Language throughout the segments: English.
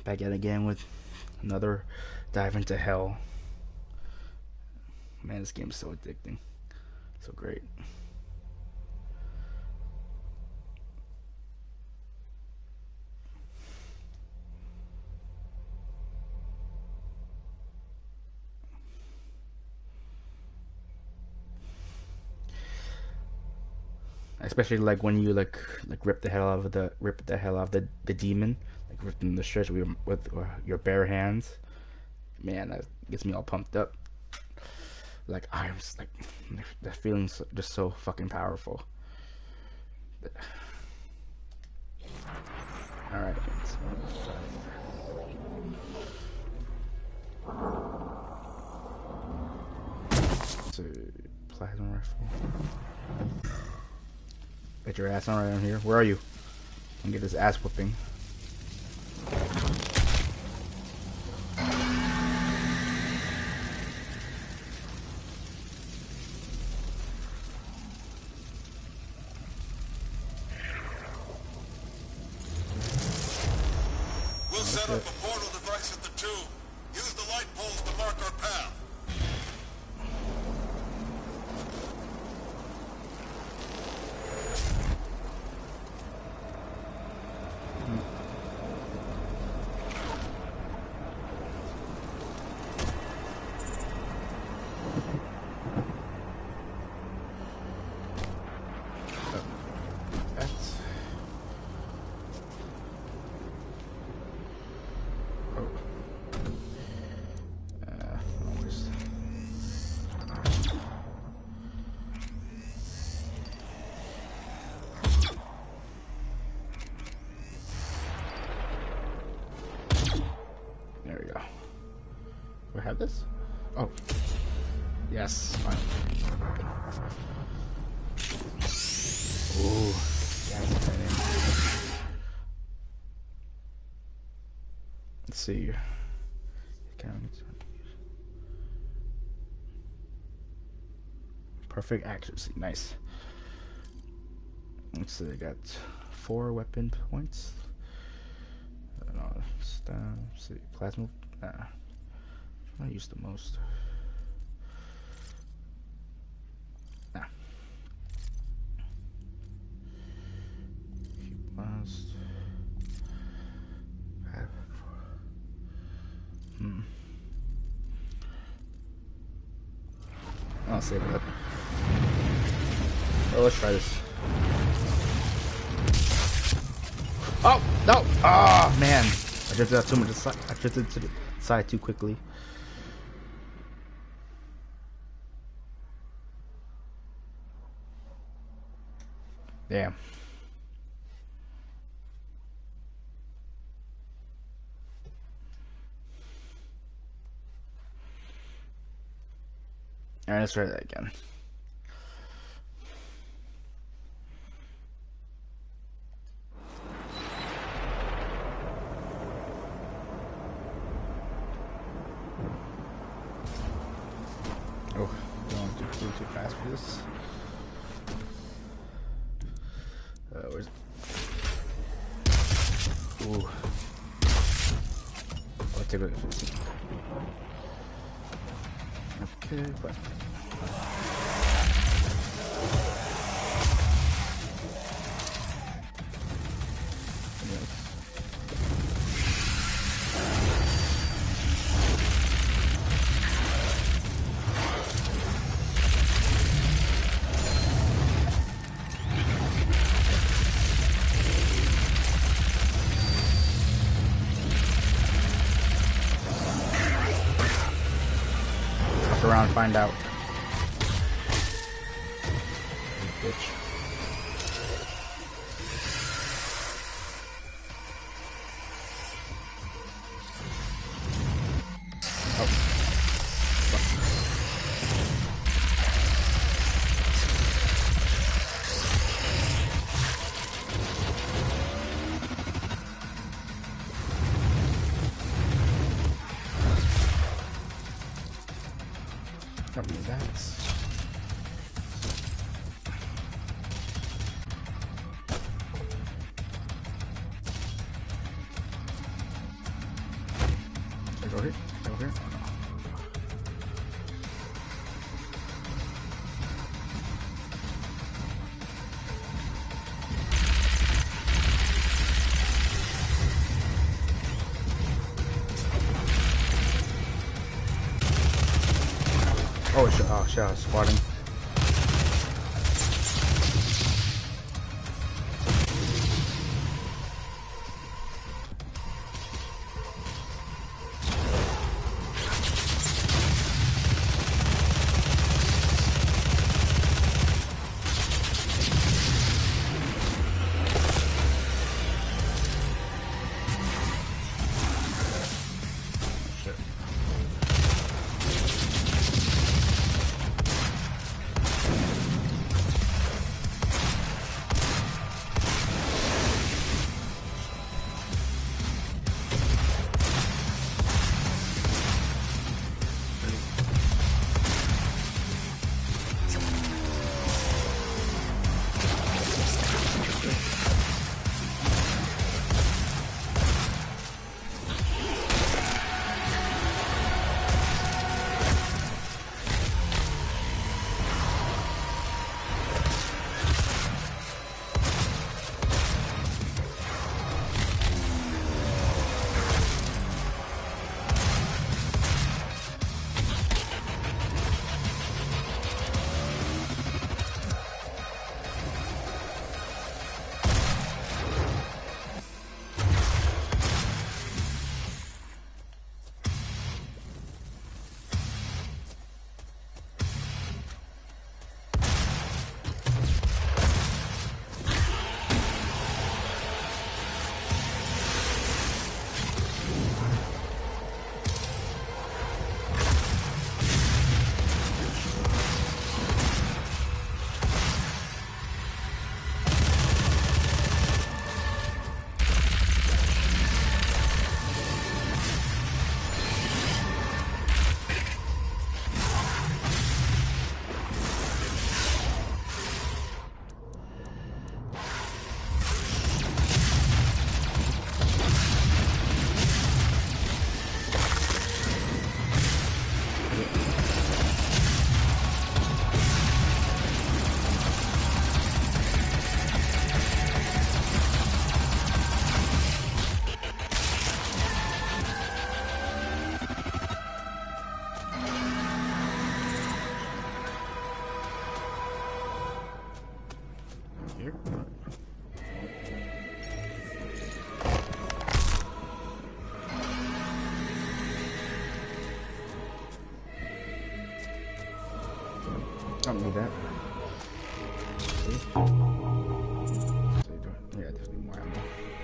back at it again with another dive into hell. Man, this game is so addicting. So great. Especially like when you like rip the hell out of the demon, like rip them to shreds with your bare hands. Man, that gets me all pumped up. Like arms, like that feeling's just so fucking powerful. All right. So, plasma rifle. Get your ass on right on here. Where are you? And get this ass whooping. We'll set up a portal device at the tomb. Use the light poles to mark our path. There we go. Do I have this? Oh. Yes. Fine. Ooh. Let's see. Perfect accuracy. Nice. Let's see. I got 4 weapon points. Let's see. Plasma. Nah. I use the most. Nah. Blast. I'll save it up. Oh, let's try this. Oh no! Oh man! I drifted out too much. I drifted to the side too quickly. Damn. Alright, let's try that again. Oh, going too fast for this. Where's it? Ooh. I'll take it. Okay, but. Around, find out. Bitch. here? Oh shit! Oh shit! I was squatting. Here. Don't need that. See? Yeah, definitely more ammo.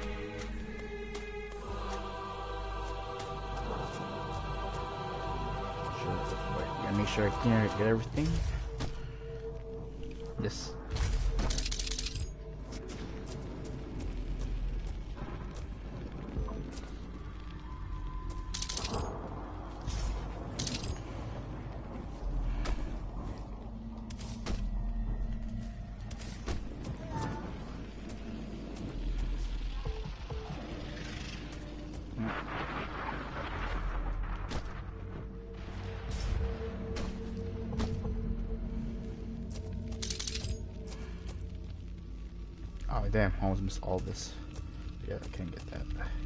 Gotta make sure I can get everything. This. Oh damn, I almost missed all this. Yeah, I can't get that.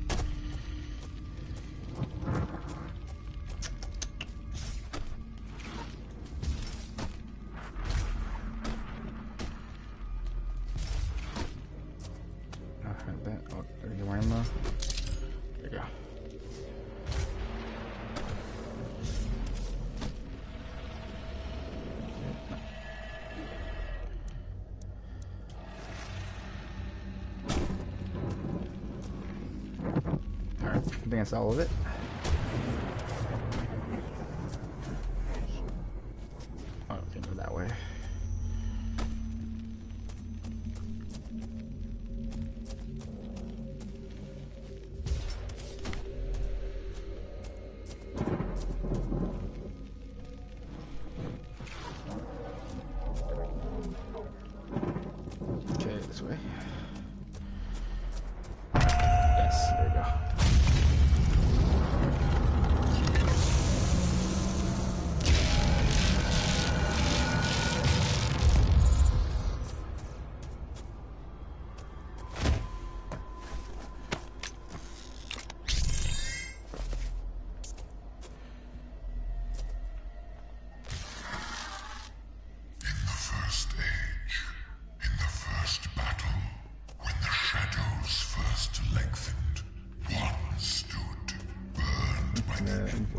I had that. Oh, there's your ammo. There you go. Alright, I think that's all of it. Oh, I can go that way. Okay, this way. Yes, there we go.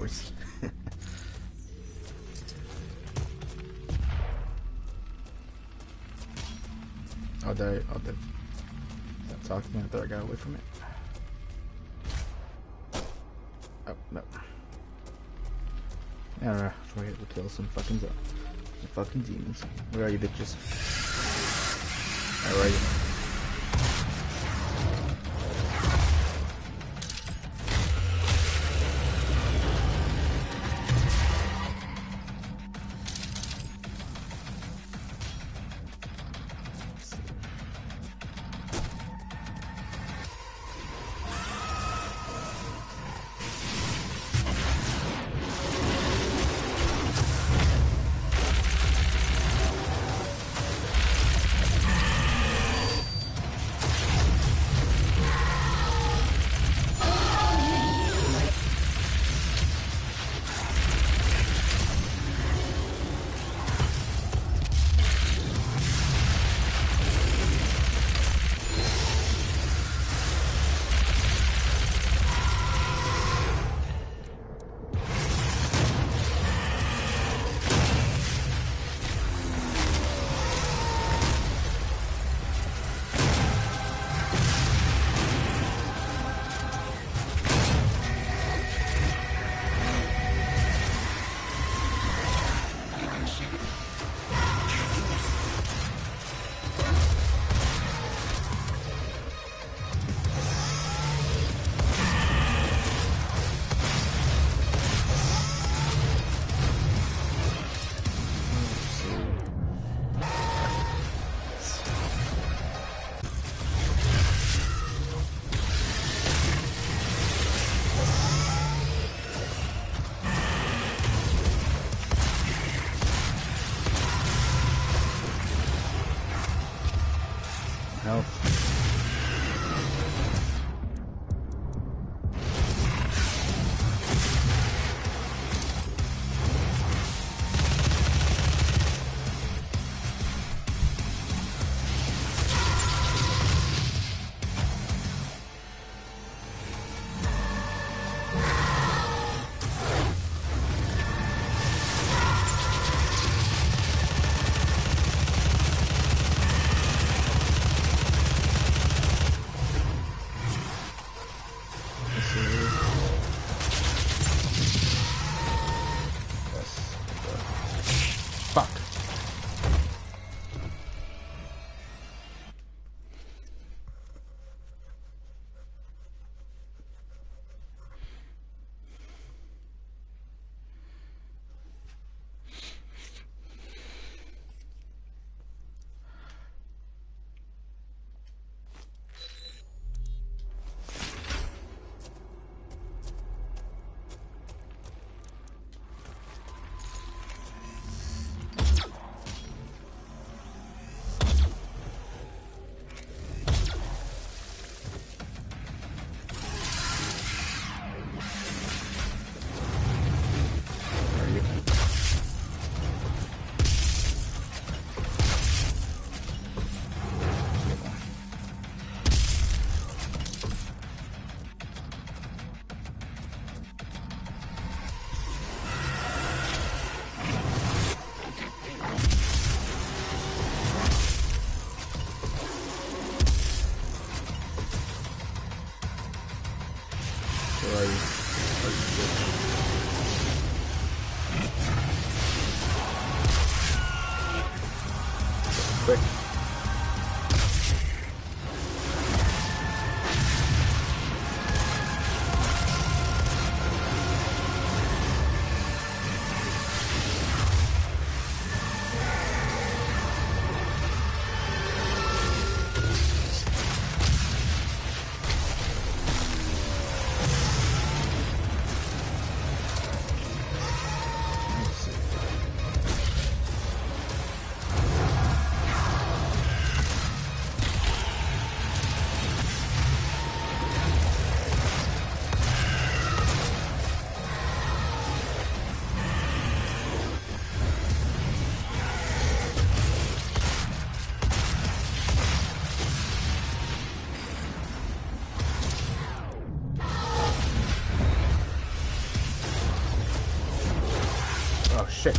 course. I'll die. Stop talking. I thought I got away from it. Oh, no. Alright, we'll kill some fucking demons. Where are you, bitches? Where are you? Quick. shit.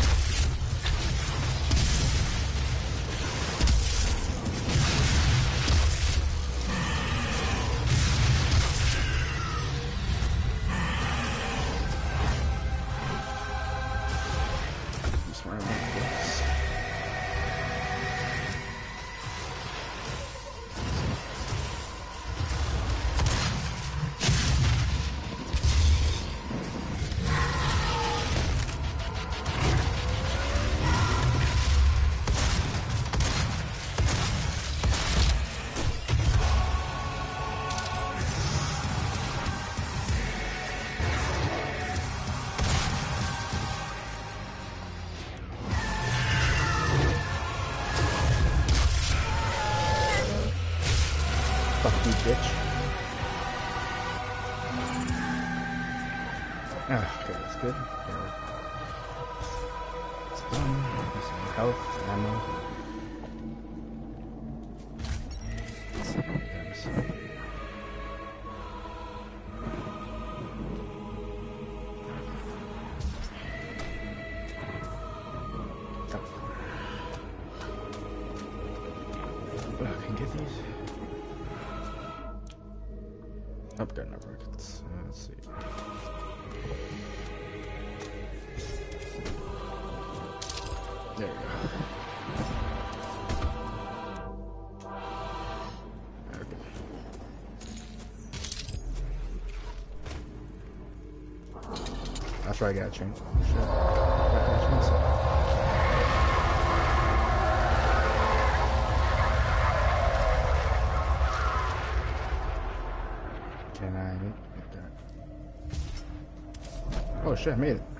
Fuck you, bitch. Ah, okay, that's good. It's done. Some health, ammo. Let's see what items. Oh, I can get these. Oh, got enough rockets. Let's see. There we go. Okay. That's why I got a chain. Sure. Can I make that? Oh shit, I made it.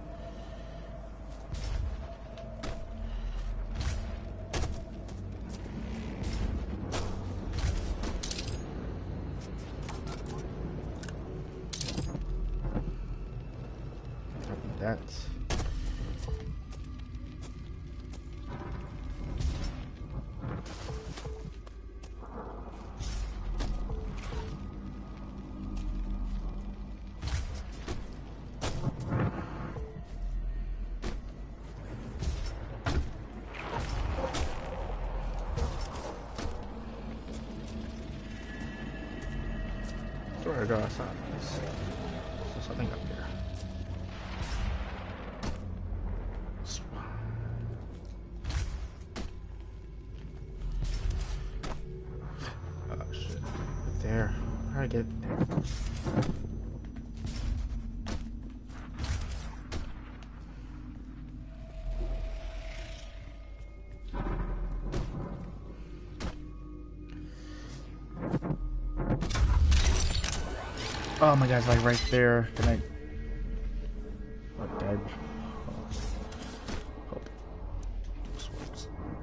That's swear to God, I saw this. There's something up here. Oh shit. Right there. How do I get there? Oh my God, it's like right there. Can I? Oh, dead. Oh. This works.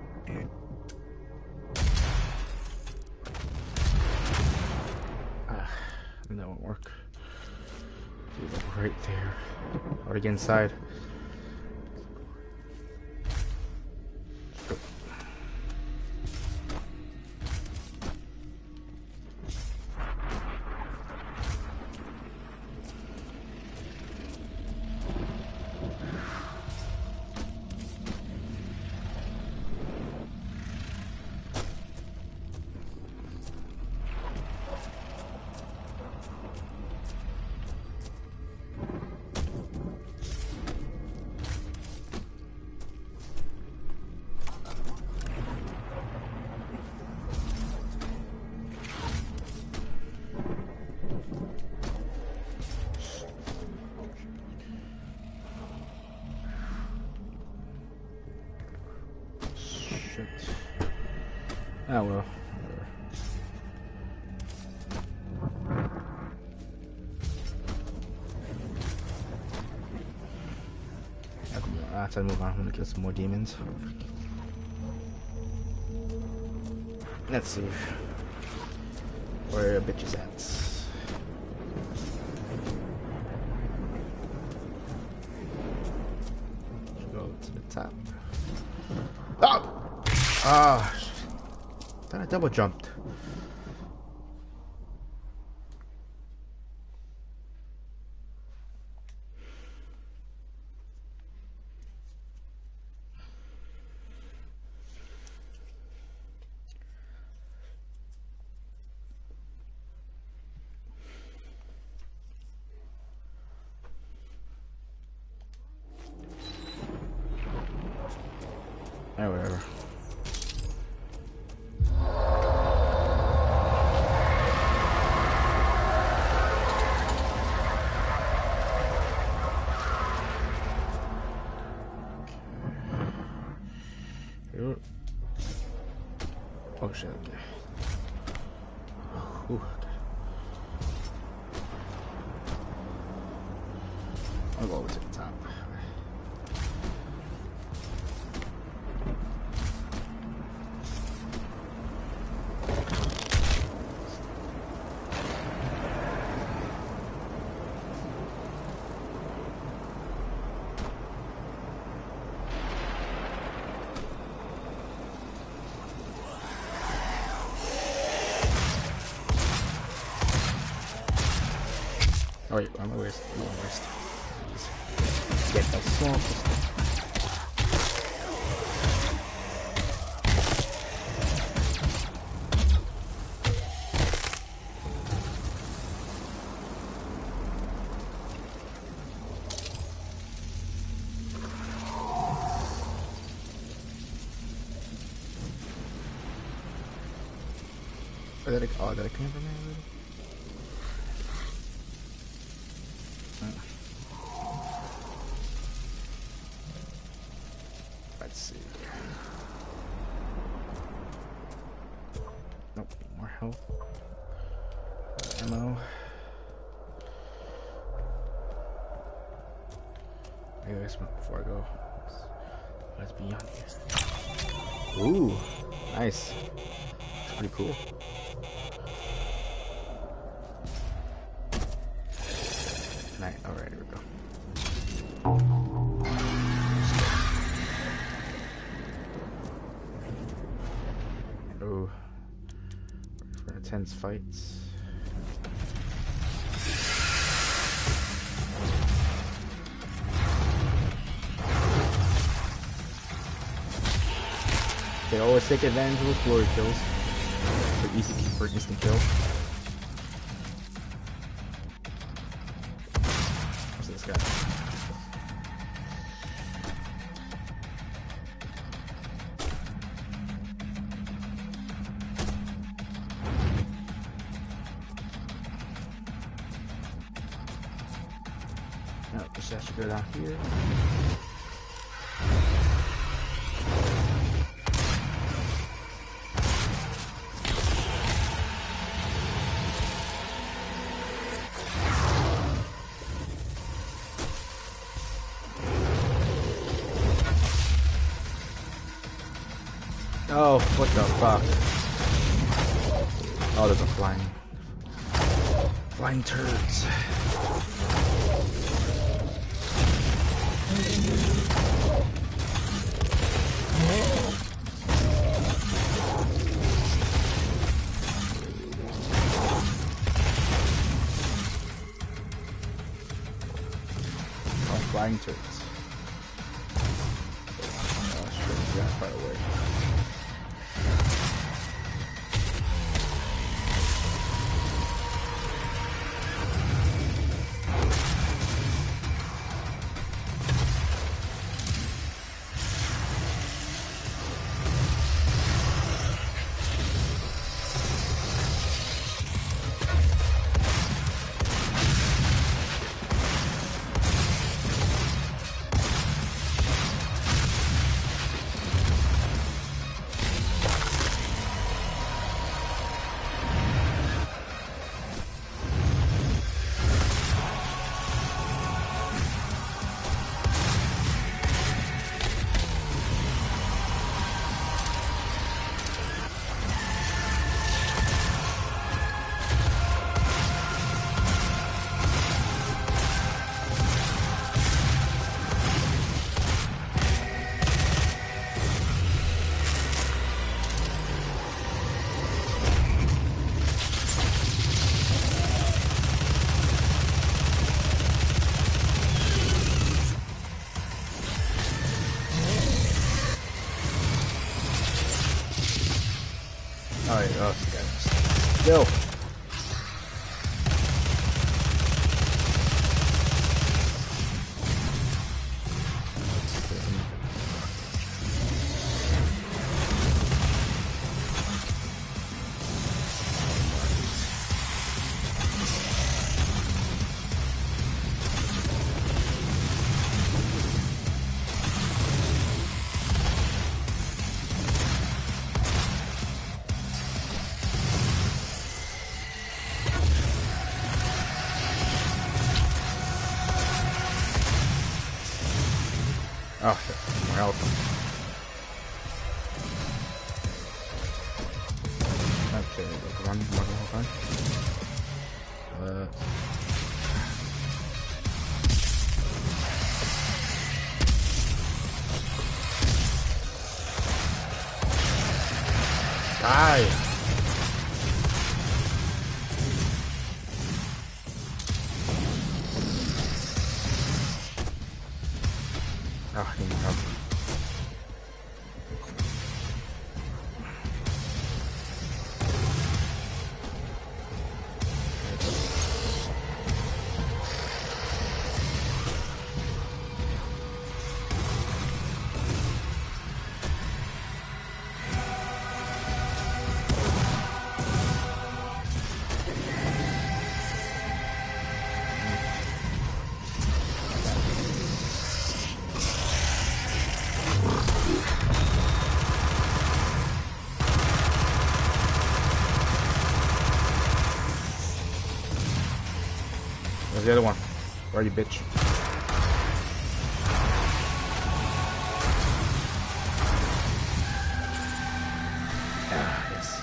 Ah, that won't work. Dude, like right there. How do I get inside? Go. Shit. Ah well. I have to move on. I'm gonna kill some more demons. Let's see where a bitch is at. Go to the top. Oh! Ah! Thought I double jumped. Oh shit. Ooh. I'll go over to the top. Oh wait, on my waist. On my waist. Just get that swamp. Oh, did I come from there already? Let's see. Nope, more health. Ammo. Maybe I smoke before I go. What's beyond here? Ooh, nice. It's pretty cool. Alright, here we go. Oh, for intense fights. They always take advantage of the floor kills for instant kills. What's this guy? No, just has to go down here. Oh, what the fuck? Oh, there's a flying turds. Oh, flying turds. Oh, shit, that's far away. Alright, oh, this guy. Still. Oh shit, more health. Okay, come on, come on. Die! Oh, I need more help. Where's the other one? Where are you, bitch? Ah, yes.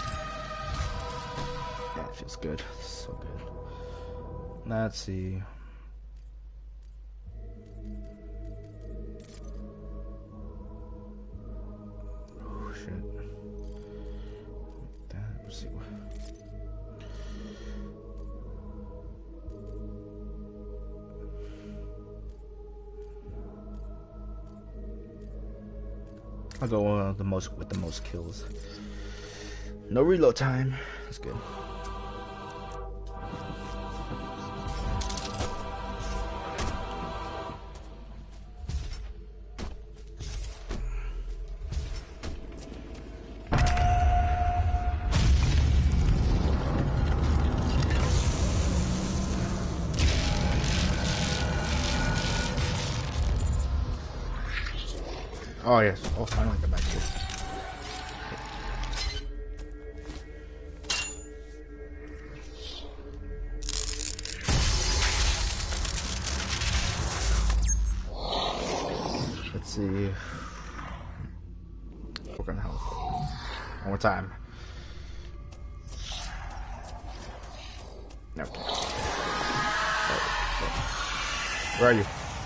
Yeah, it feels good. So good. Let's see. Oh, shit. Let's see what. I'll go with the most kills. No reload time. That's good. Oh yes. Oh, finally got back to it. Let's see. We're gonna help. One more time. Okay. Where are you?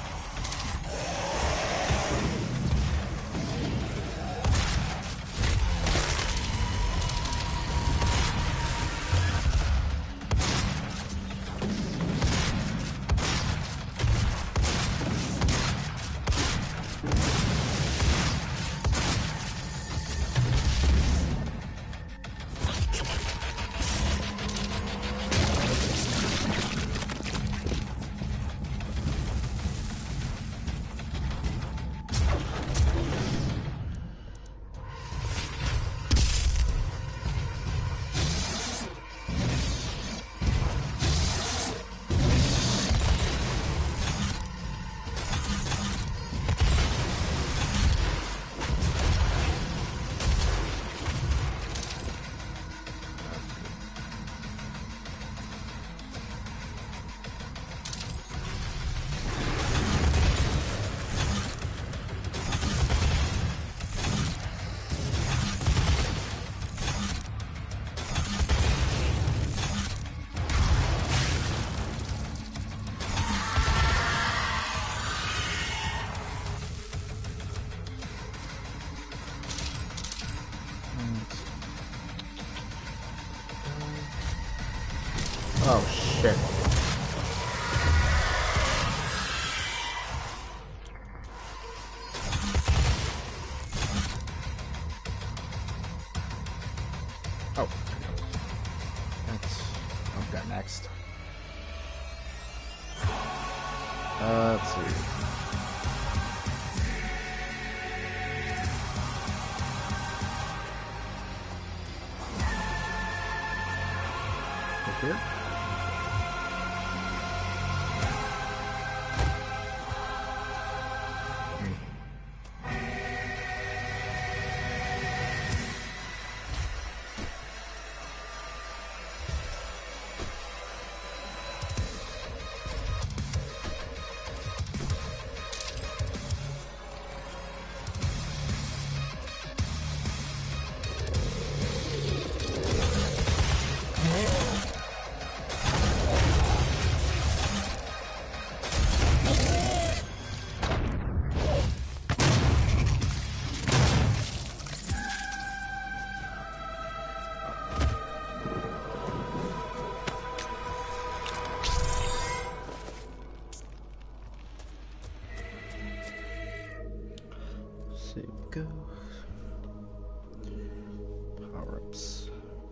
Oh shit. Oh. I've got next. Let's see. Right here? Oops.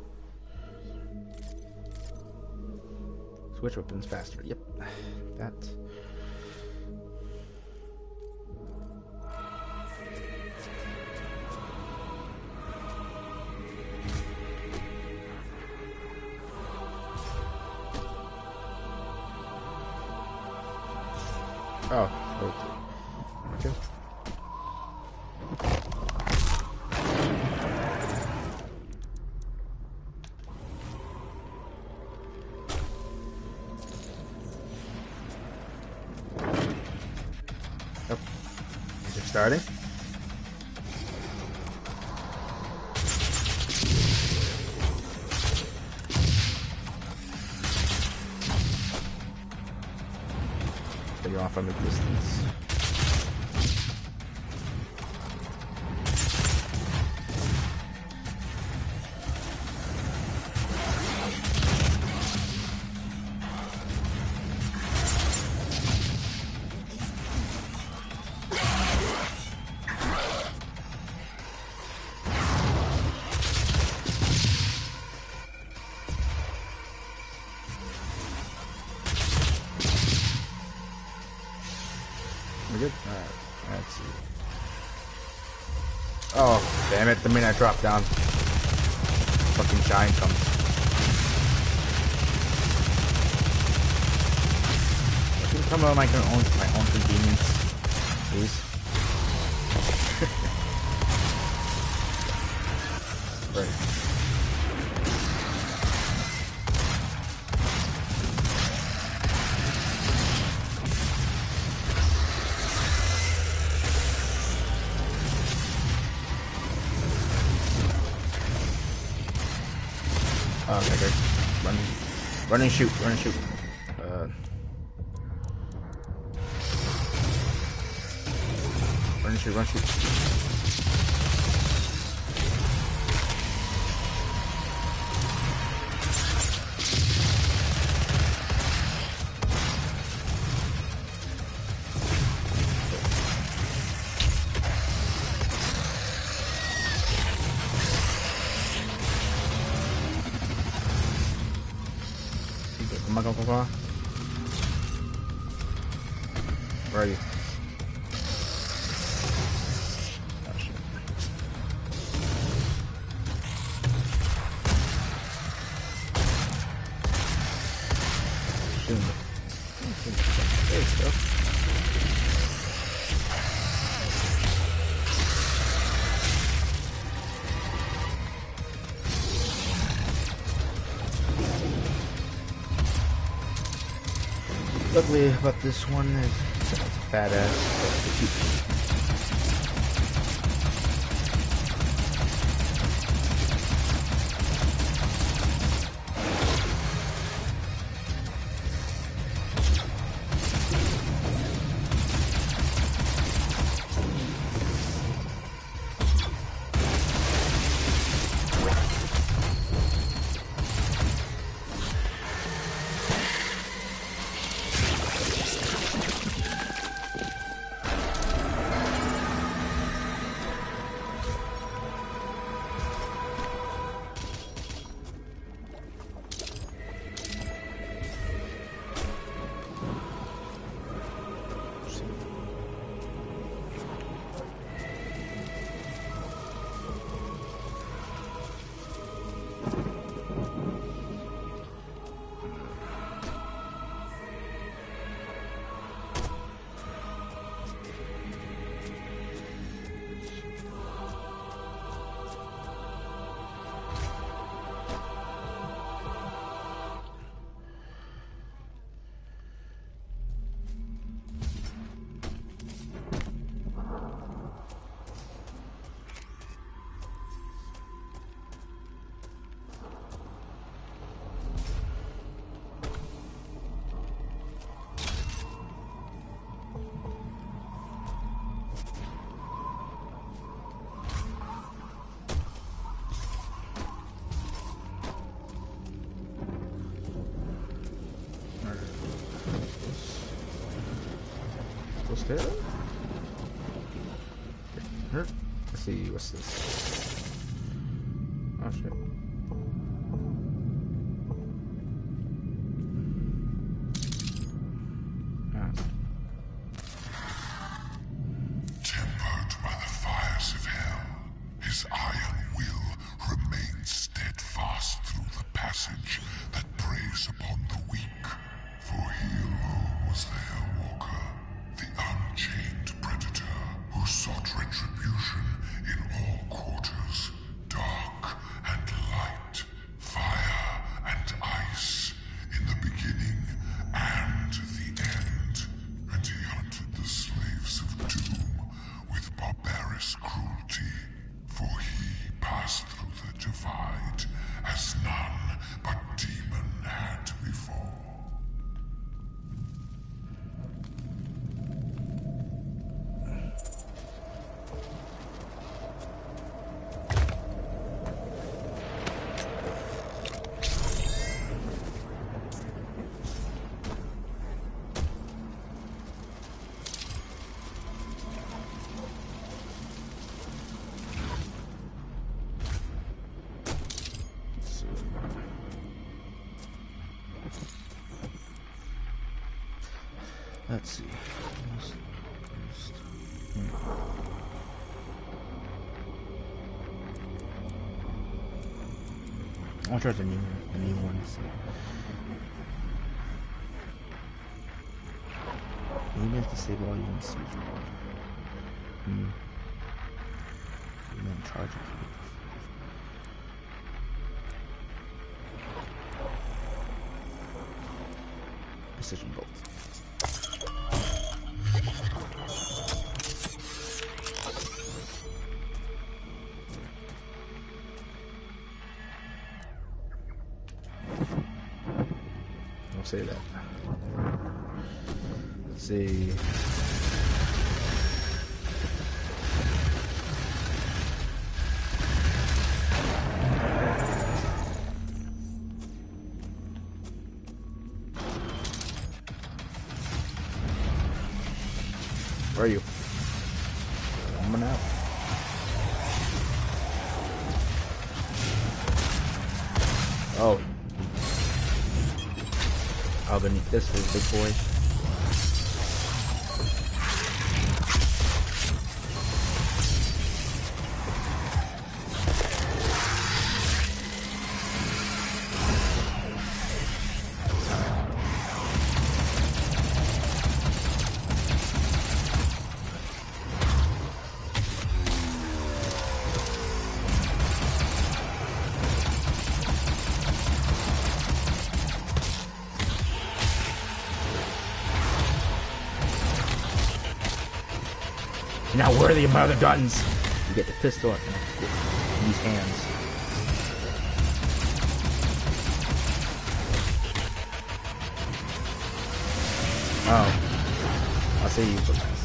Switch weapons faster. Yep. That. Oh, okay. Oh, is it starting? You're off from a distance. We're good? Alright, let's see. Oh, damn it, the minute I drop down, fucking giant comes. I can come on my own convenience, please. Right. Oh, okay, great. Run and shoot, run and shoot. Run and shoot, run and shoot. Come on, come on. Where are you? Oh, shit. Shoot me. There you go. Luckily about this one is it's a badass. There? Let's see, what's this? Oh shit. message that preys upon the weak. For he alone was the Hellwalker, the unchained predator who sought retribution in all quarters, dark and light, fire and ice, in the beginning and the end. And he hunted the slaves of doom with barbarous cruelty, for he passed through the divide as none but demon had before. Let's see. I'll try the new ones. Maybe I have to disable all units. And then charge it. Precision bolt. I'll say that. Let's see. Where are you? Coming out. Oh. Oh, beneath this is big boy. You're not worthy of my other guns. You get the pistol in these hands. Oh. I'll see you for this.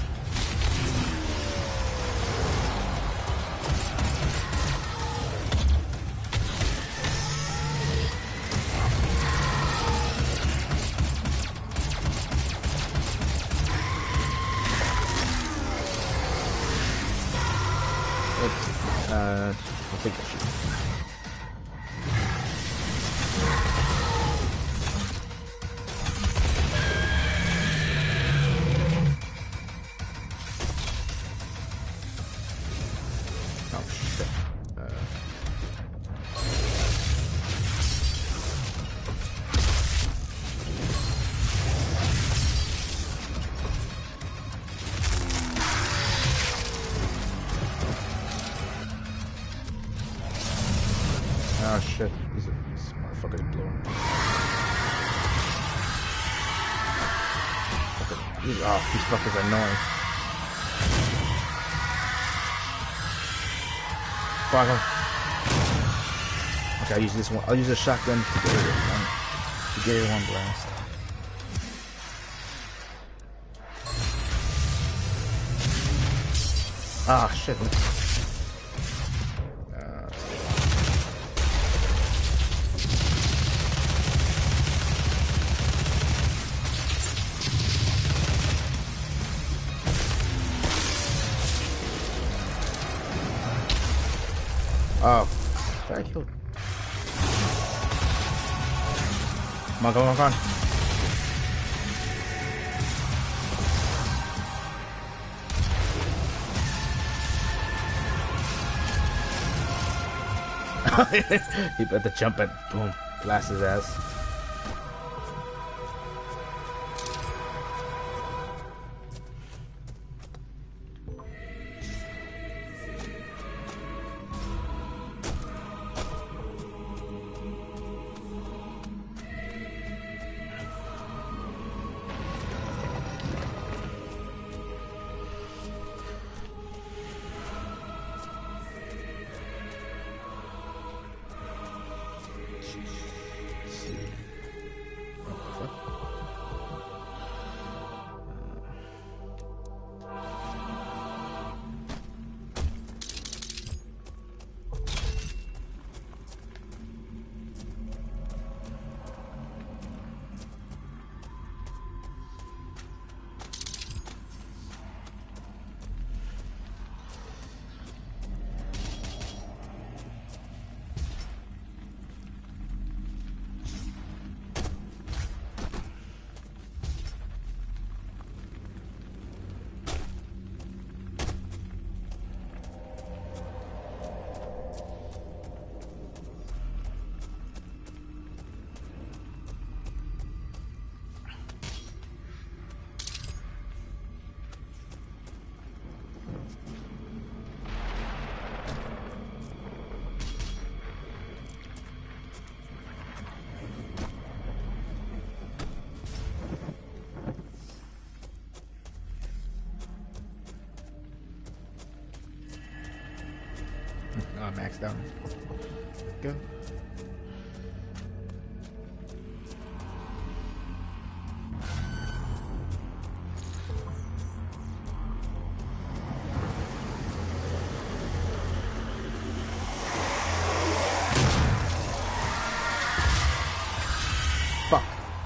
I'll take that shit. Oh shit. Oh shit, this motherfucker is blowing. These fuckers are annoying. Fuck him. Okay, I'll use this one. I'll use a shotgun to get rid of one. To get rid of one blast. Ah, shit. Oh, I killed. Come on, come on, come on. He put the jump at boom. Blast his ass. Oh, max down. Go. Fuck.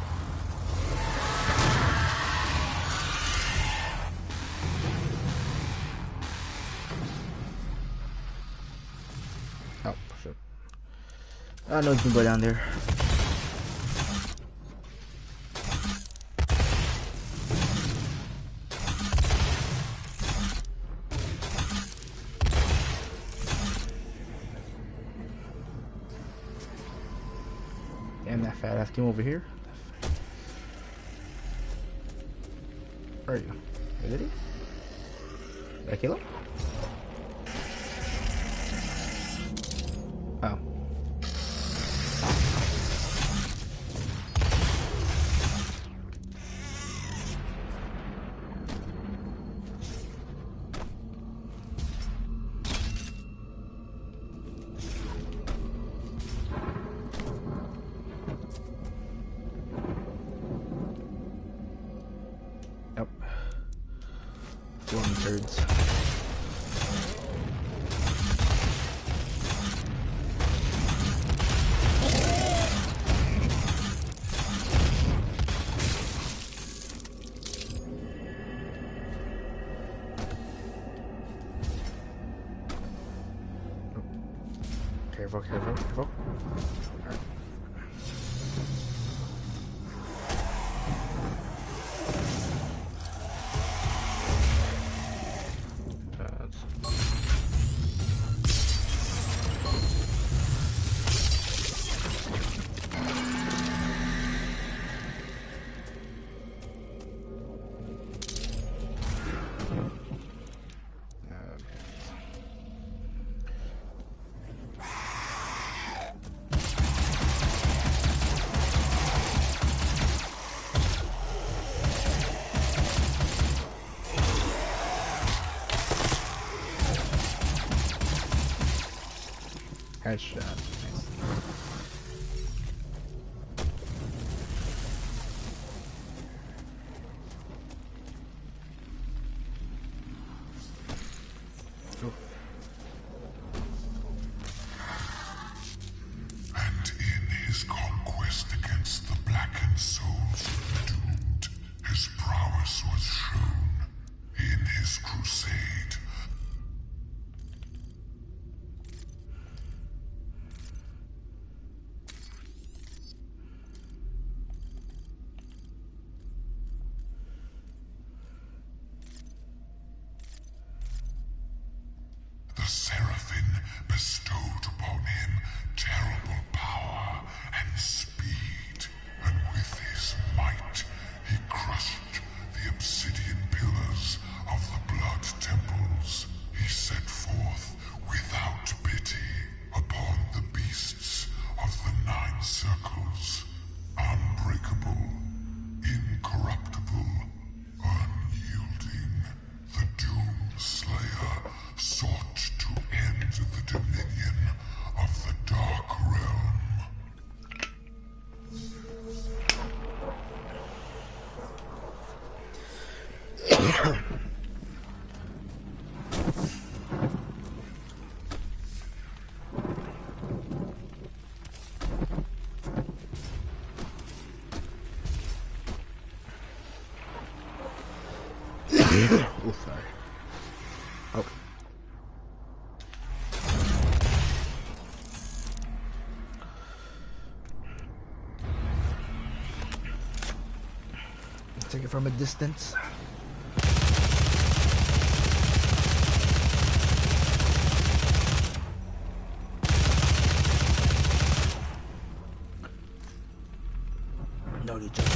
Oh, shit. I know you can go down there. Damn, that fat ass came over here. Where are you? Is it he? Did I kill him? Oh. Yep. One turds. Careful, careful, careful. Alright. Headshot. Nice. Oof. And in his conquest against the blackened souls of the doomed, his prowess was shown. In his crusade, circles, unbreakable, incorruptible, unyielding. The Doom Slayer sought to end the dominion of the Dark Realm. Oh, sorry. Oh. Take it from a distance. No need to.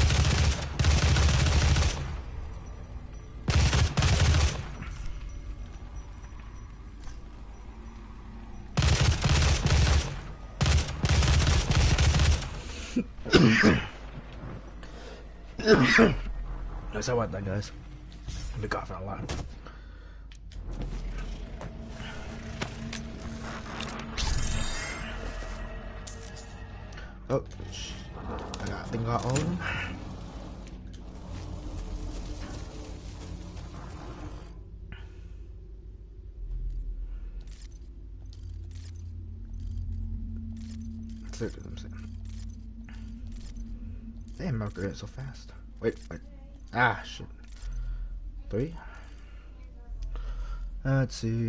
That's how I that, guys. I've been coughing a lot. Oh, I think I got all of them. That's it, I'm saying. Damn, I'm upgrading so fast. Wait. Ah, shit. 3? Let's see.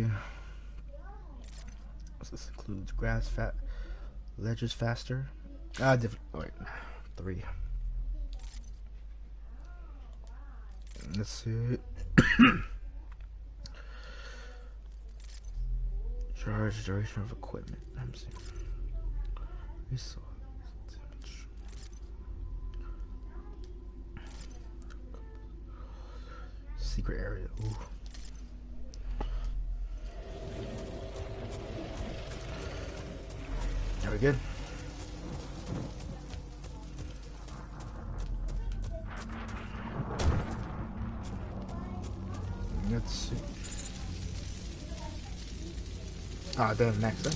This includes grass, ledges faster. Different. Wait. 3. Let's see. Charge duration of equipment. I'm seeing. Resource. Secret area. Ooh. Are we good? Let's see. Ah, damn, next up.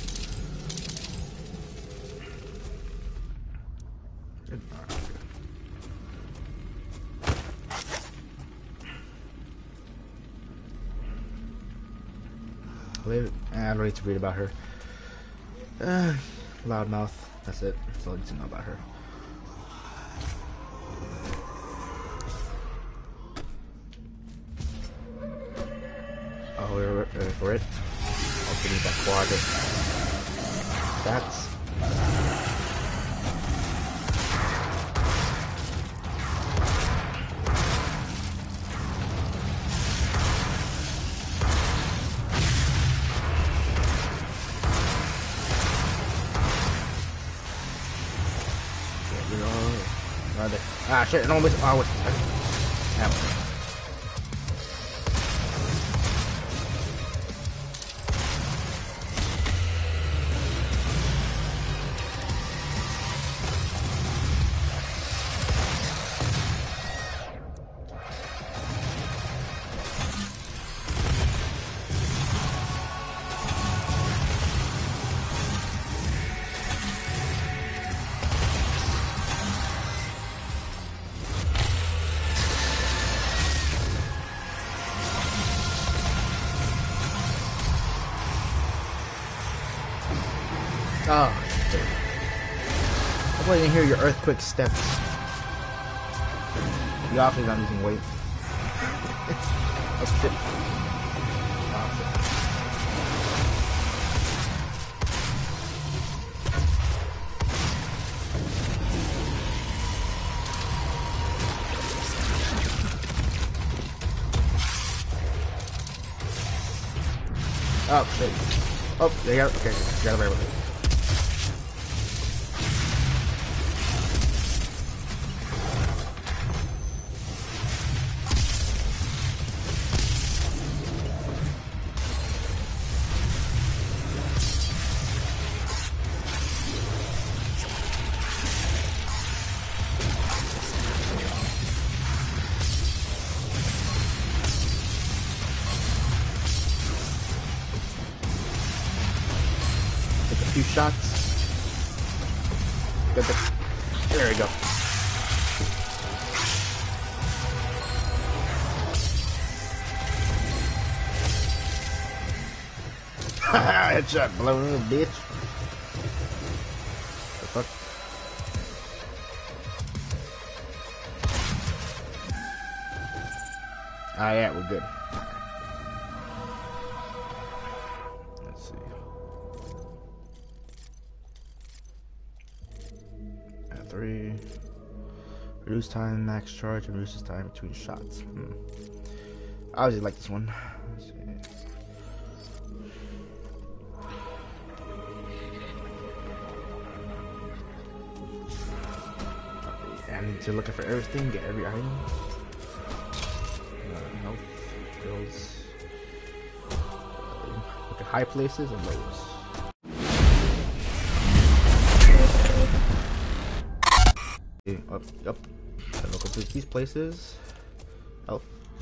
Good. I don't need to read about her. Loudmouth. That's it. That's all I need to know about her. Oh, we're ready for it. I'll give you that quadrant. That's. Ah, shit, no, what's happening? Oh, shit. I didn't hear your earthquake steps. You obviously not using weight. Oh shit. Oh shit. Oh shit. Oh, there you go. Okay, got away with it. 2 shots. There we go. Haha, headshot, blowing a bitch. The fuck? Ah, yeah, we're good. Let's see. At 3. Reduce time, max charge, and reduces time between shots. I always like this one. Let's see. I need to look for everything, get every item. Health, skills. Look at high places and lows. Up. And look at these places. Health.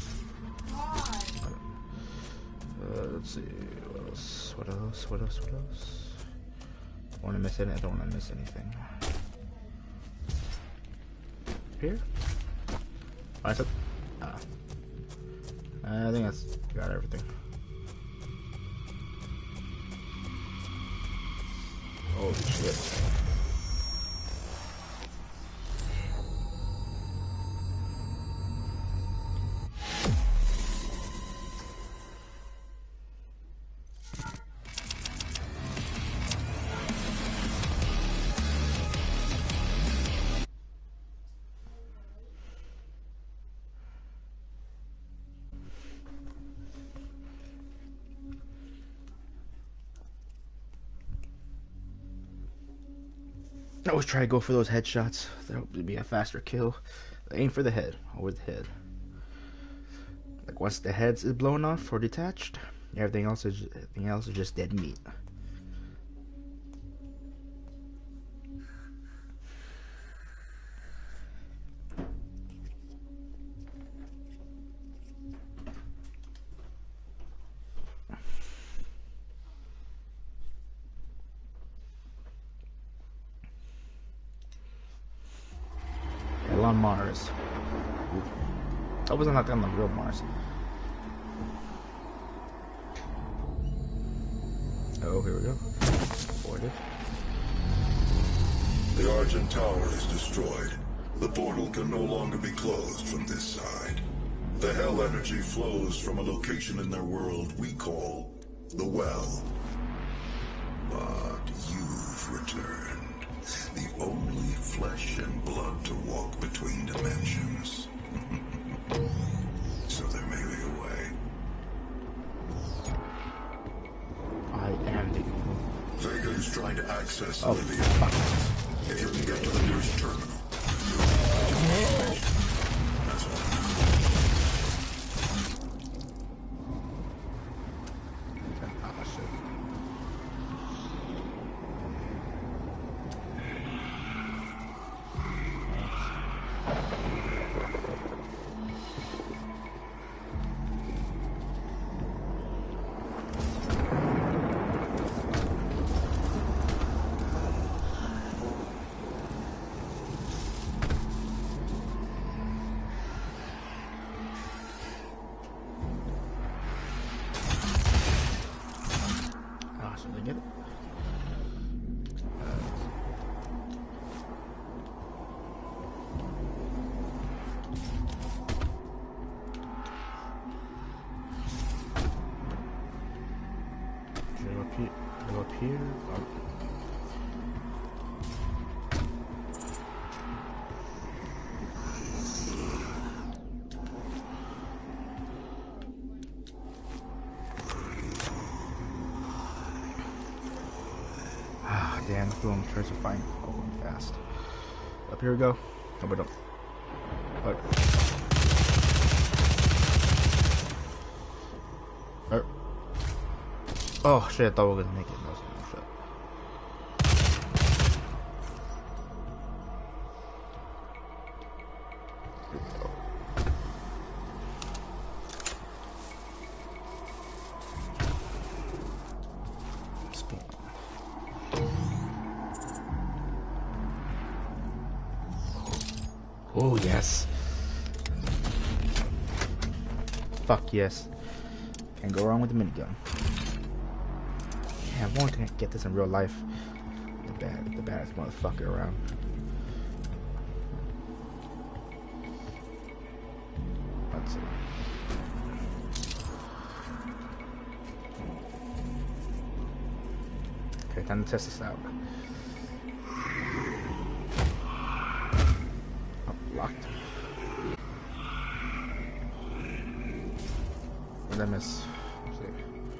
Let's see. What else? I want to miss it. I don't want to miss anything. Here? I think that's got everything. Holy shit. I always try to go for those headshots. That would be a faster kill. Aim for the head, over the head. Like once the head is blown off or detached, everything else is just dead meat. On Mars. I wasn't like on the real Mars. Oh, here we go. Boarded. The Argent Tower is destroyed. The portal can no longer be closed from this side. The hell energy flows from a location in their world we call the Well. But you've returned. The only flesh and blood to walk between dimensions. So there may be a way. I am the evil. Vega is trying to access Oh, Livia. fuck. If you can get to the nearest terminal. That's all. Ah, shit. Did I get it? Go up here. Oh. Damn, the turns are fine. Oh, going fast. Up here we go. Oh, but don't. Oh shit, I thought we were gonna make it. No, shit. Spawn. Oh yes. Fuck yes. Can't go wrong with the minigun. Yeah, I want to get this in real life. The baddest motherfucker around. Let's see. Okay, time to test this out. Oh, locked. What did I miss? Let's see.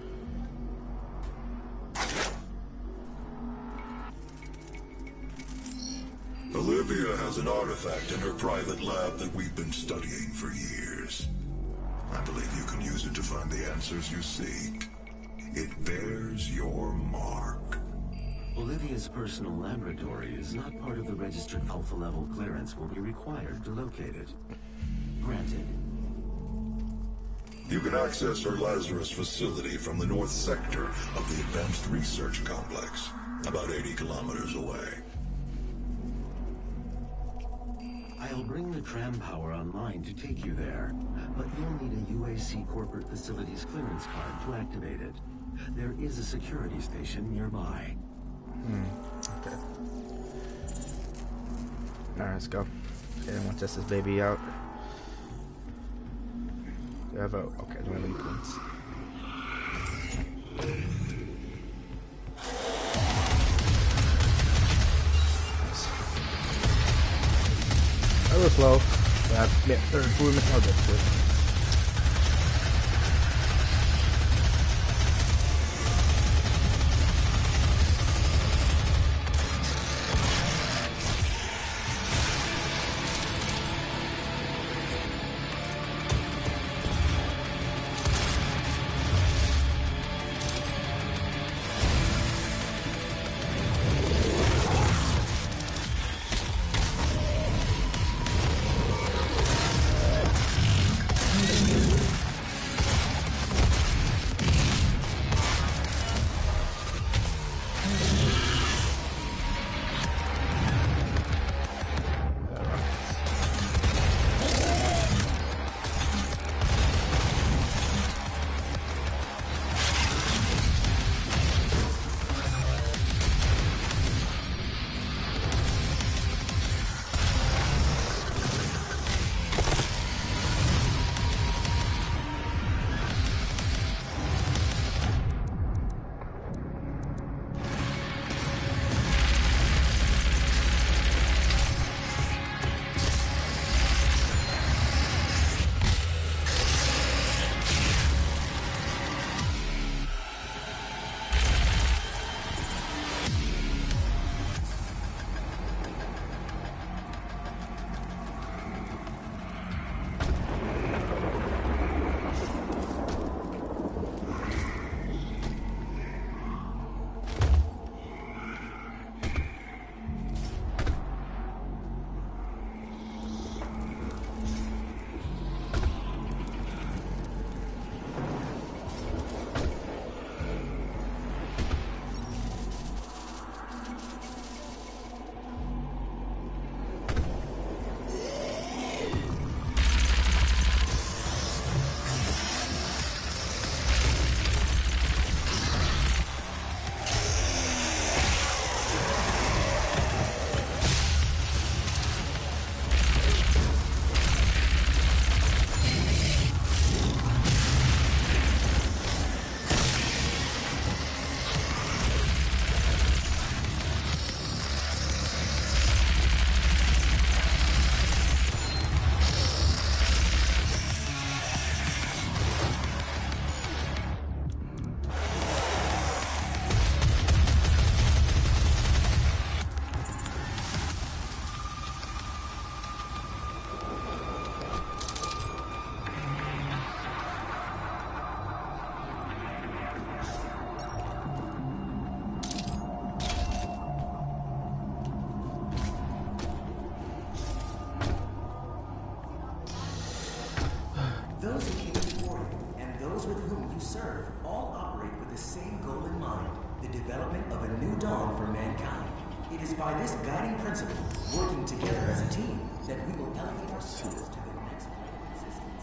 Olivia has an artifact in her private lab that we've been studying for years. I believe you can use it to find the answers you seek. It bears your mark. Olivia's personal laboratory is not part of the registered alpha-level clearance will be required to locate it. Granted. You can access her Lazarus facility from the north sector of the Advanced Research Complex, about 80 kilometers away. I'll bring the tram power online to take you there, but you'll need a UAC corporate facilities clearance card to activate it. There is a security station nearby. Okay. Alright, let's go. Okay, I want to test this baby out. Do I have a... Okay, do I have any points? Nice. A little slow. But yeah, third improvement. Oh, that's good. Those who came before you and those with whom you serve all operate with the same goal in mind, the development of a new dawn for mankind. It is is by this guiding principle, working together as a team, that we will elevate ourselves to the next plane of existence.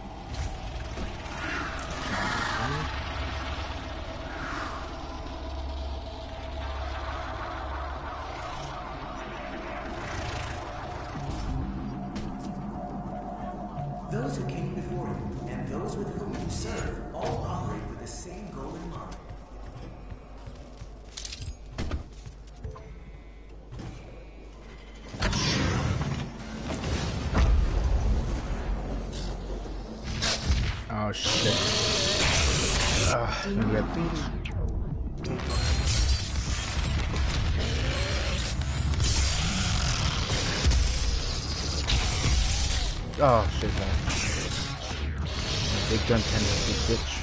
Those who came before you and those with whom you serve all operate with the same goal in mind. Oh shit. Oh shit, man. Big gun tendency, bitch.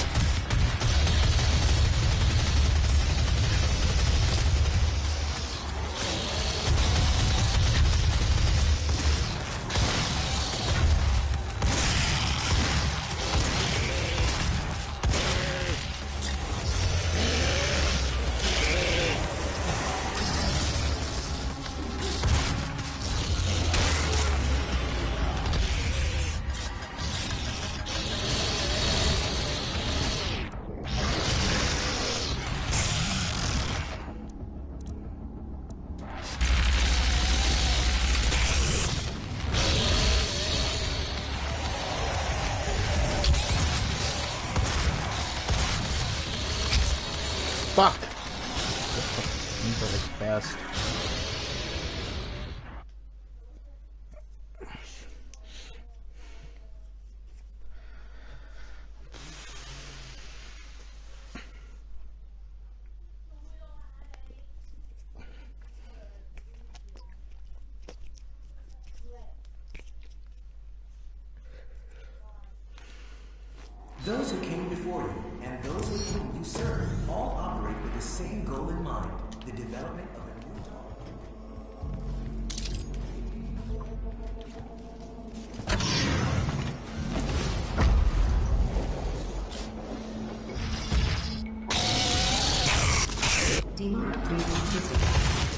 Fuck! These are like fast. Those who came before you and those with whom you serve all operate with the same goal in mind, the development of a new dawn. Demon breathing physical.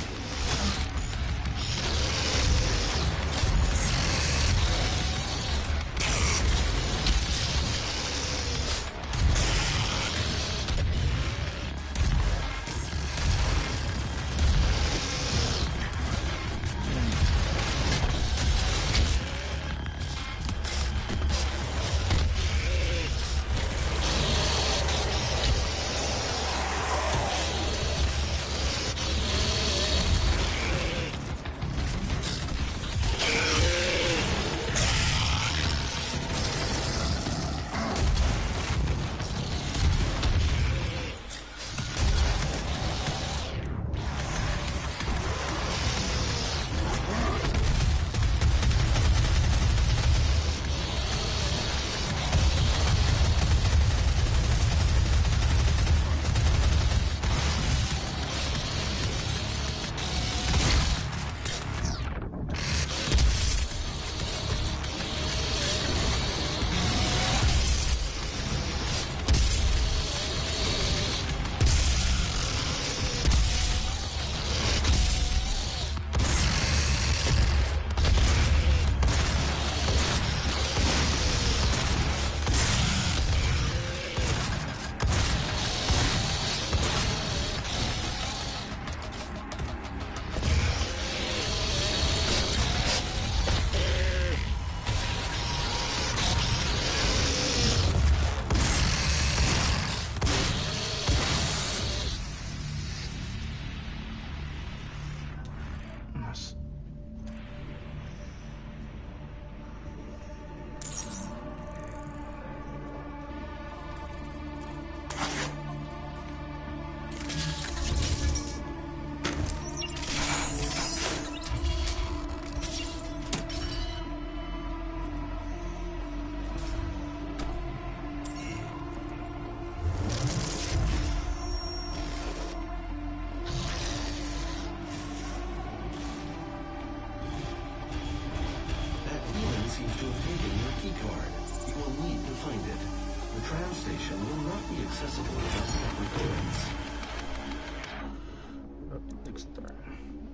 tram station will not be accessible without proper clearance. Next turn.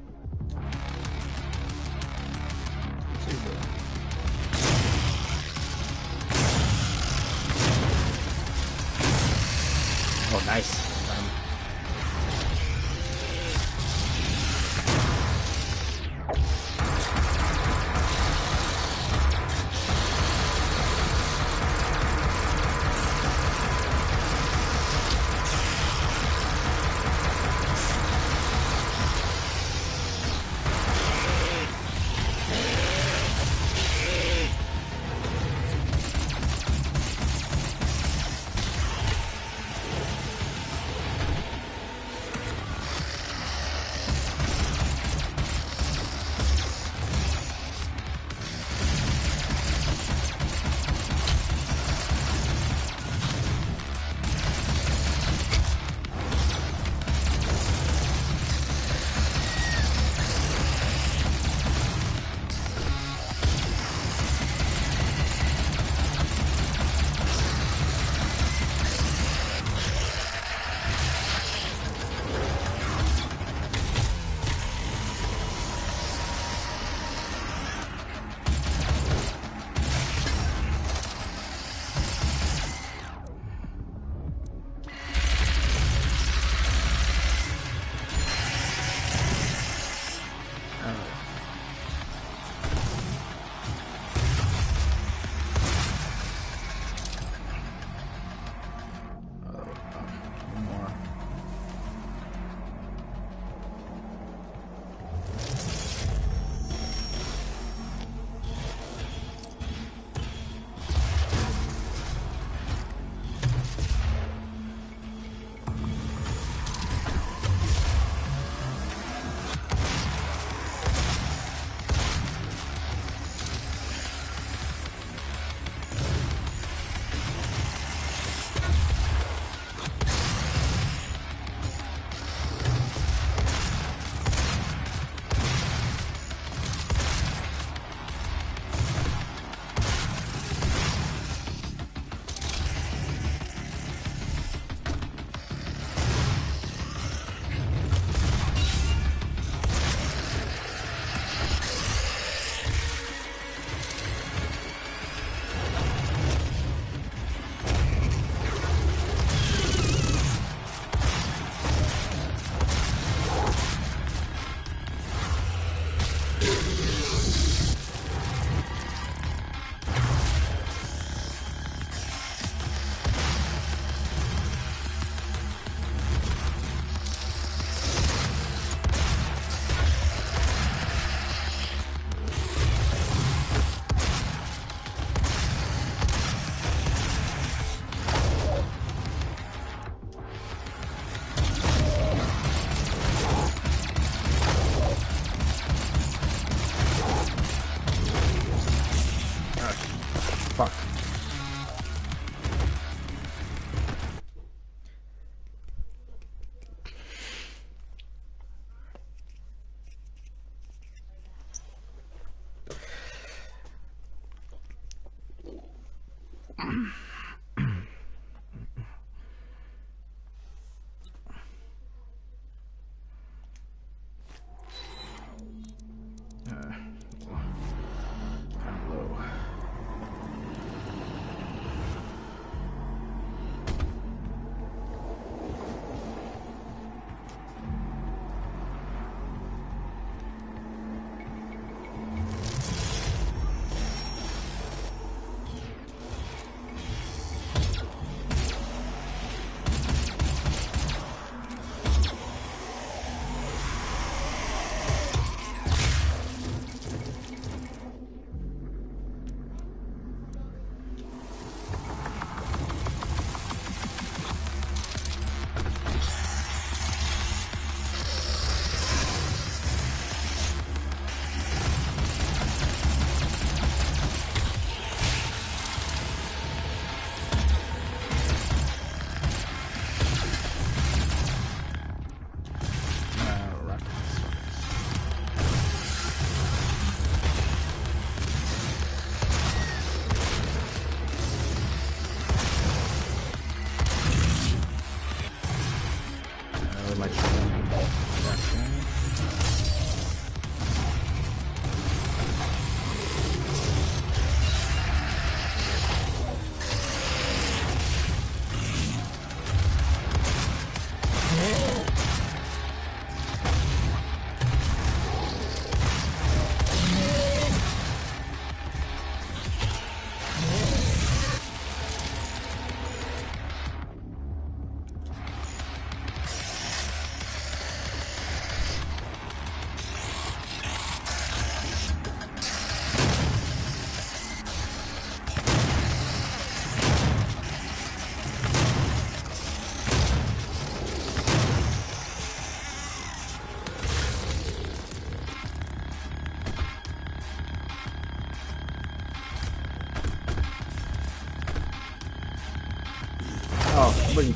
Blink.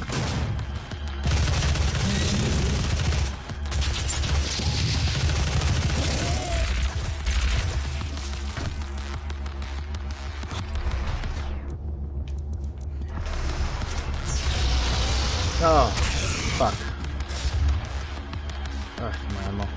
Oh, fuck. My ammo.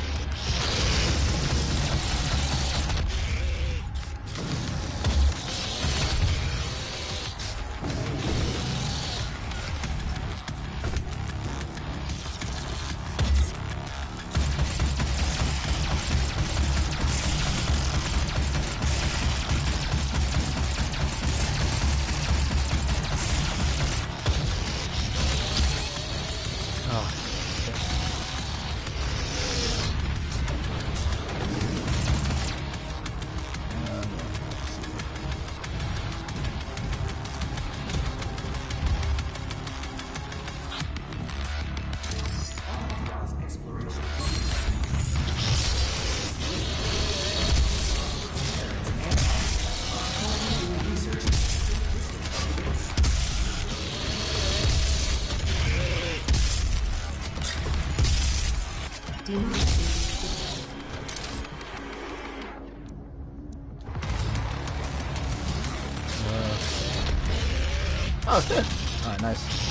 Oh shit! Alright, nice.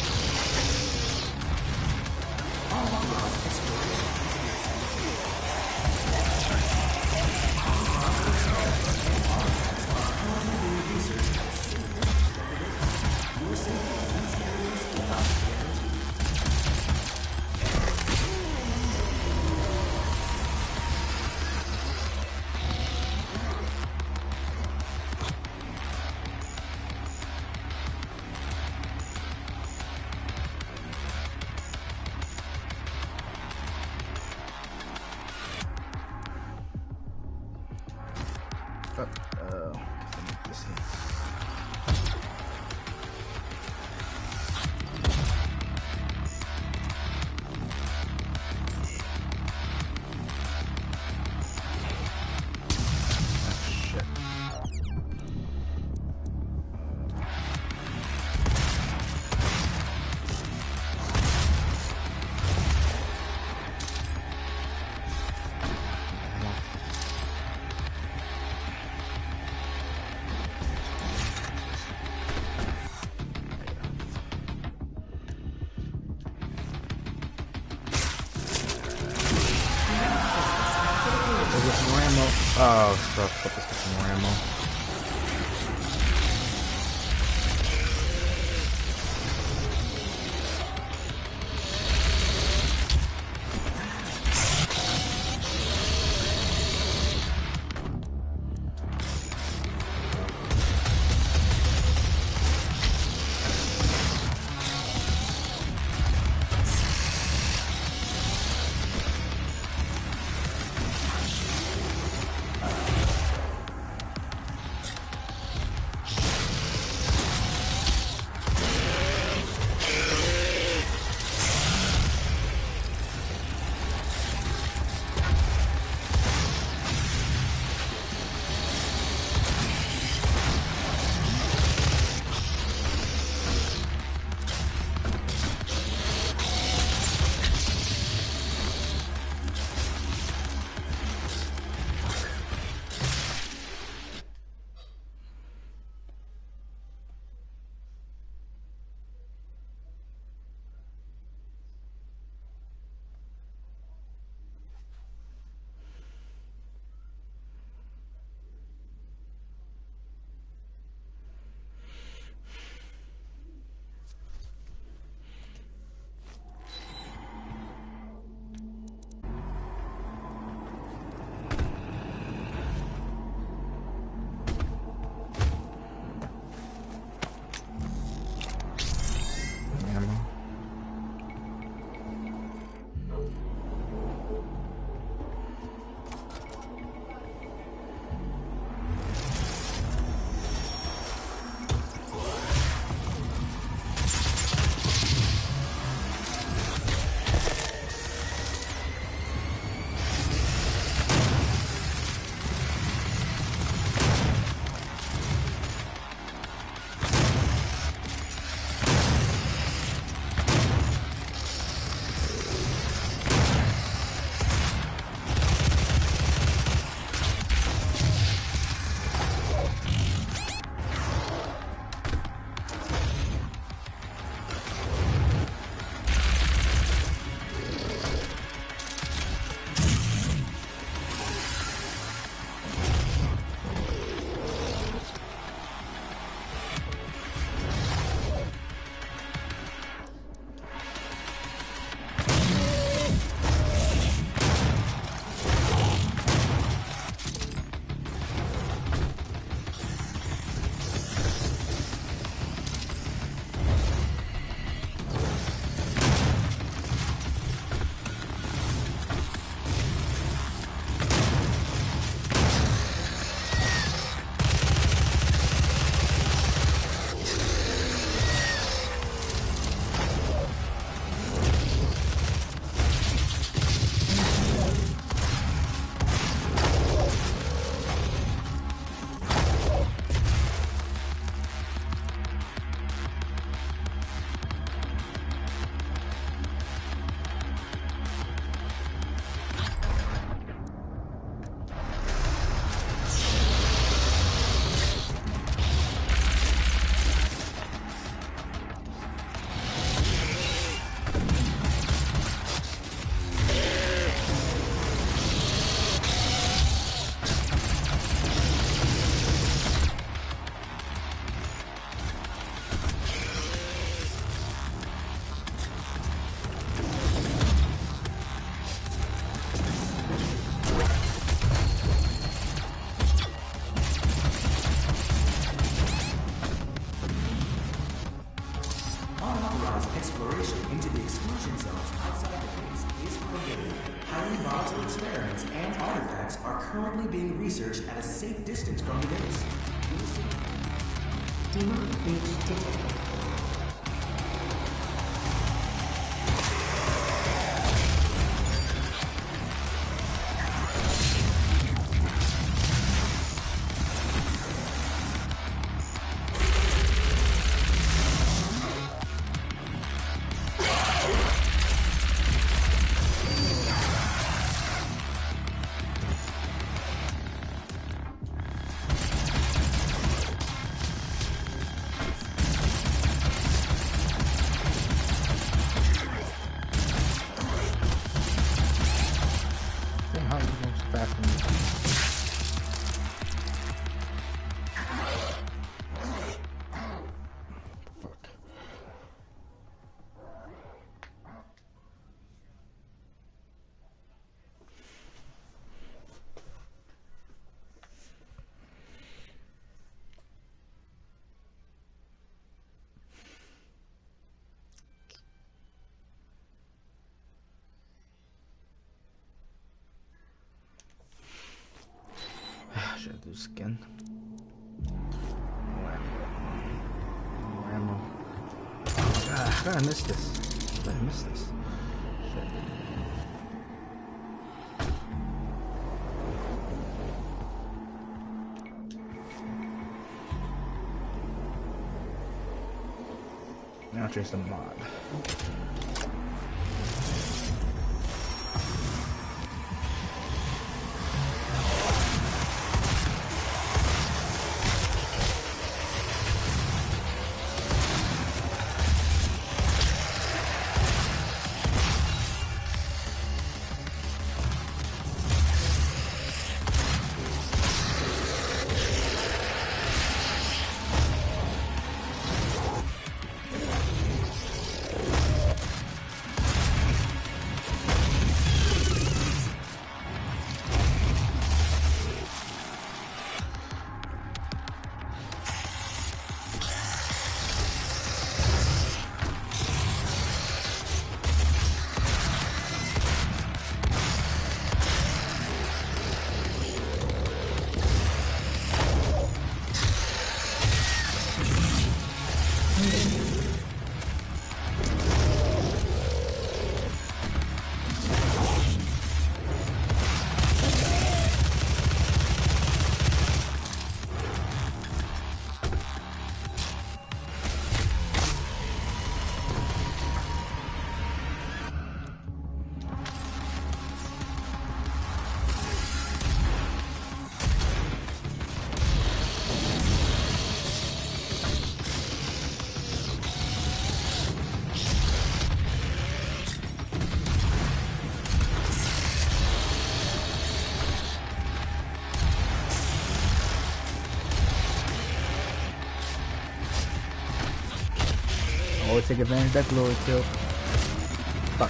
Oh, fuck, let's get some more ammo. volatile experiments and artifacts are currently being researched at a safe distance from the base. Demon breach detected. How are you going so fast from me? Fuck. Should I do this again? No ammo. No ammo. Oh my god, how did I miss this? How did I miss this? Shit. Now chase the mod. Always take advantage of that glory kill. Fuck.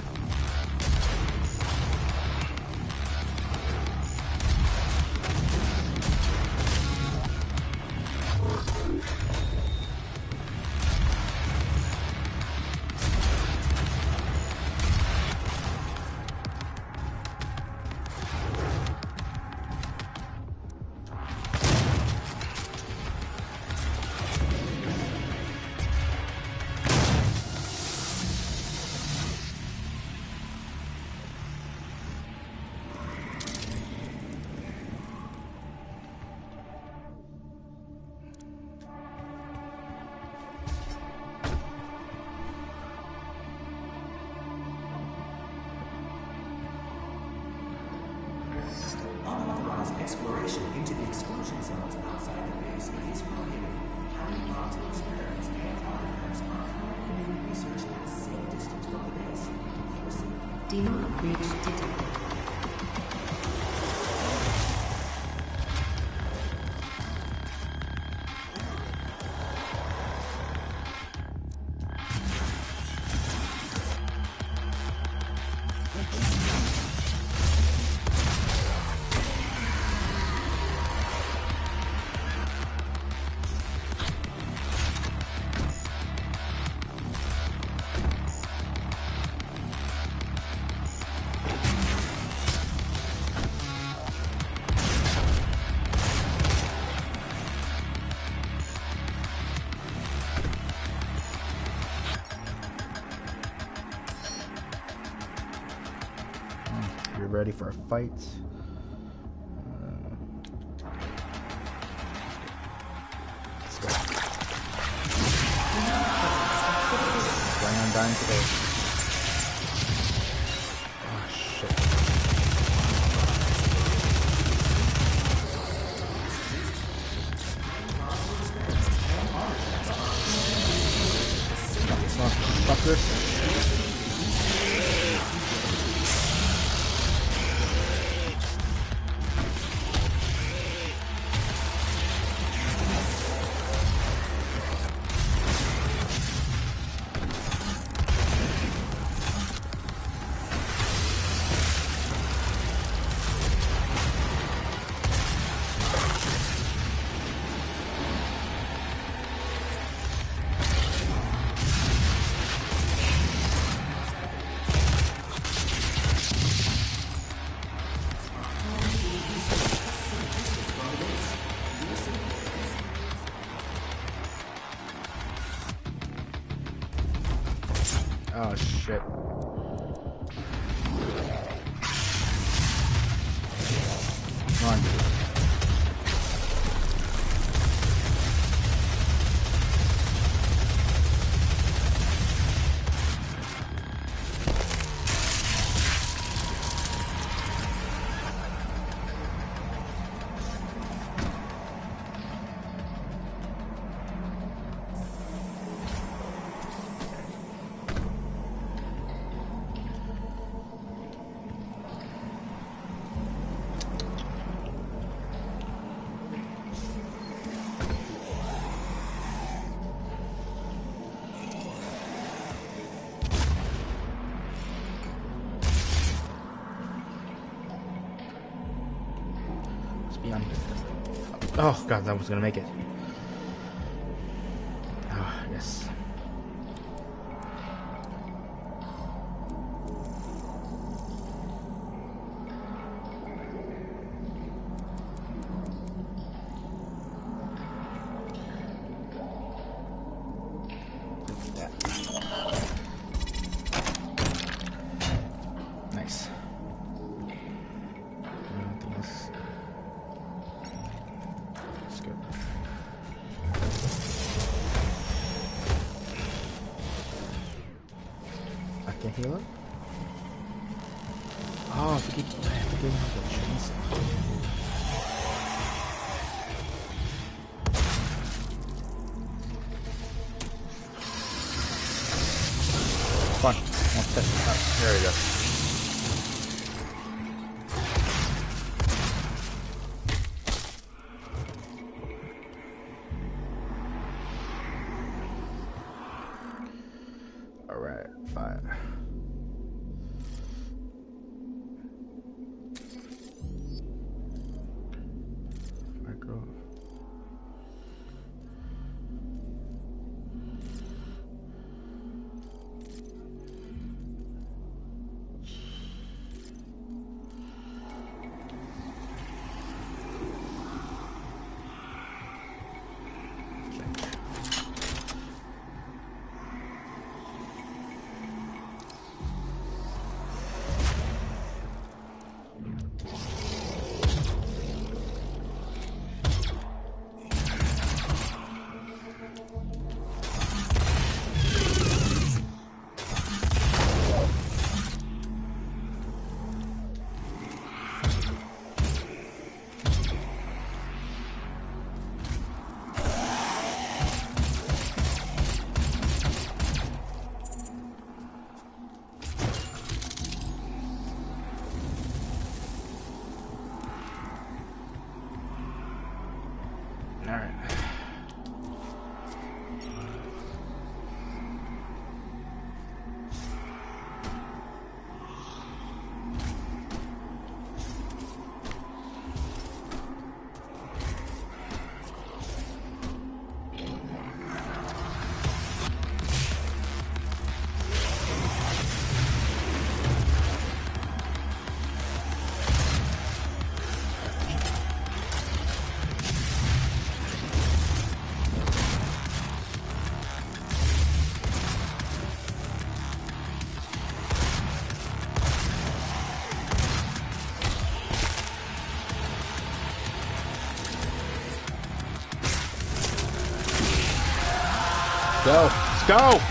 Unauthorized exploration into the exclusion zones outside the base is prohibited. Highly volatile experiments and artifacts are currently being researched at a safe distance from the base. Demon breach detected. ready for a fight. Let's go. Planning on dying today. Oh shit. Fuckers. Oh shit. Come on. Oh god, I was gonna make it. Oh, yes. Nice. Anything else? That's good. I can heal it? Oh, I forget the chainsaw. Fun. One step. Oh, there we go. Alright, fine. Micro. Alright. Go. Let's go.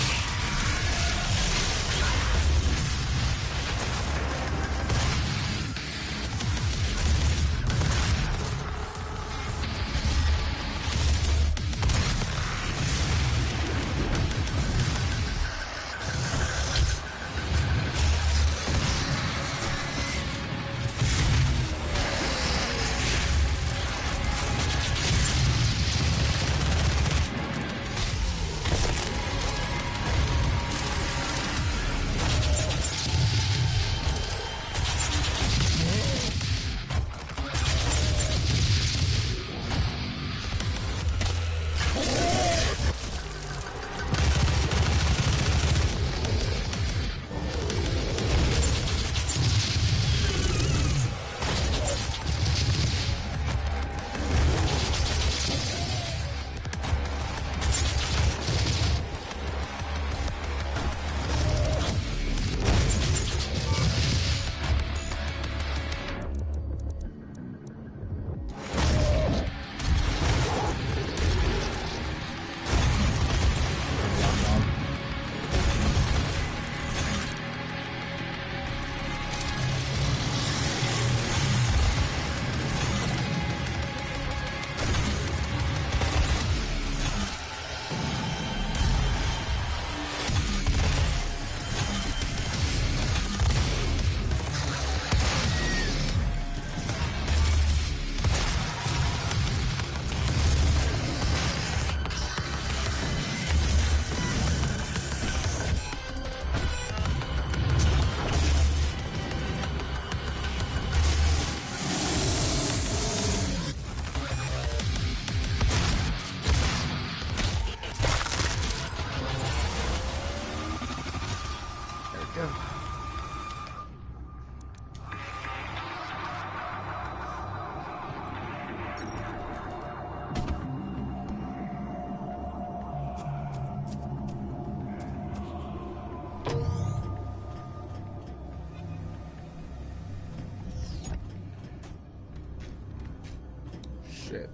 Shit.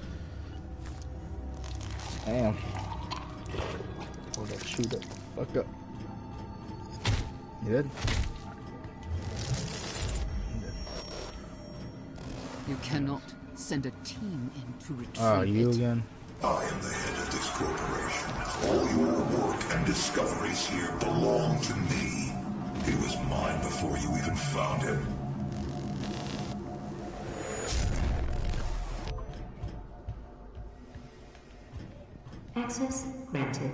Damn. Hold that shoot up. Fuck up. You good? You cannot send a team in to retrieve Oh, you it. again? I am the head of this corporation. All your work and discoveries here belong to me. He was mine before you even found him. Access granted.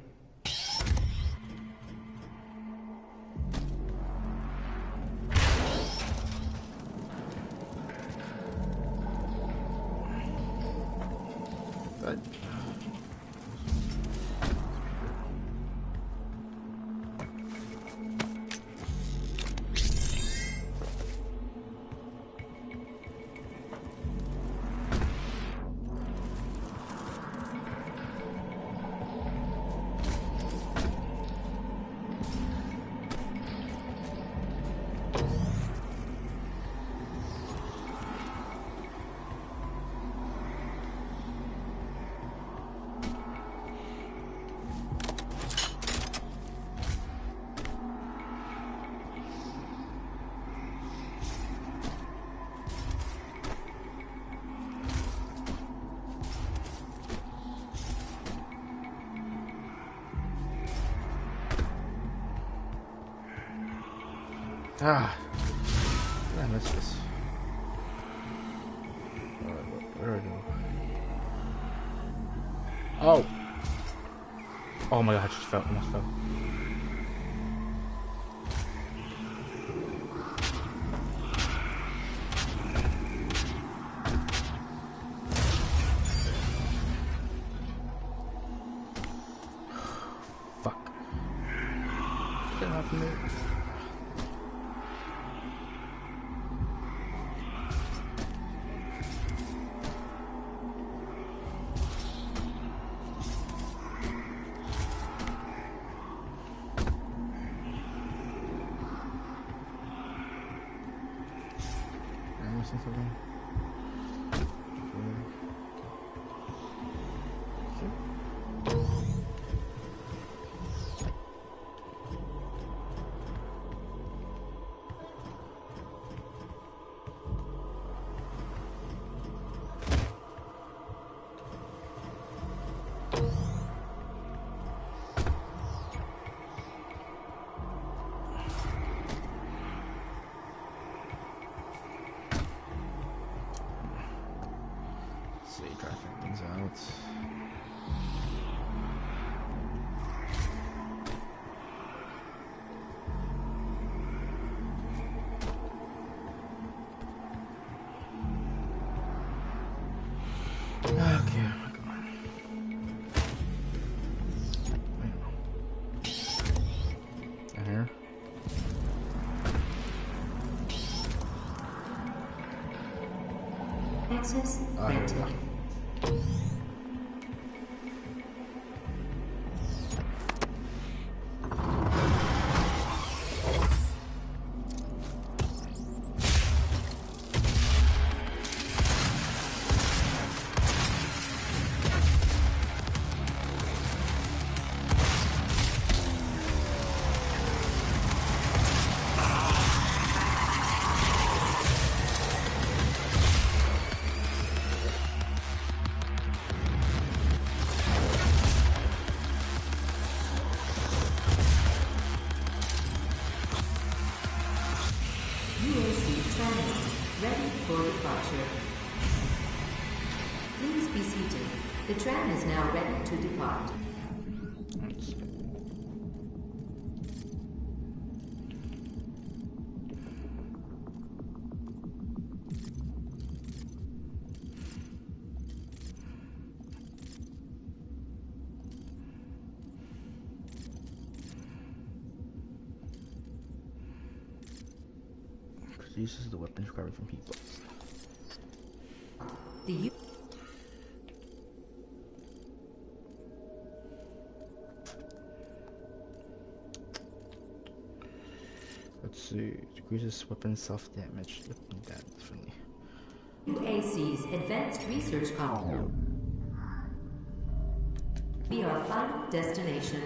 Good. Ah, I missed this. Where do I go? Oh! Oh my god, I just fell. Almost fell. Fuck. Get off me. Something. see, try to figure things out. Okay, come on. In here. Access Oh, here we granted. go. UAC terminal ready for departure. Please be seated. The tram is now ready to depart. Let's see. Produces the weapons recovered from people. The U Let's see. Decreases weapon self-damage. Weapon damage friendly. UAC's Advanced Research Colony. Be our final destination.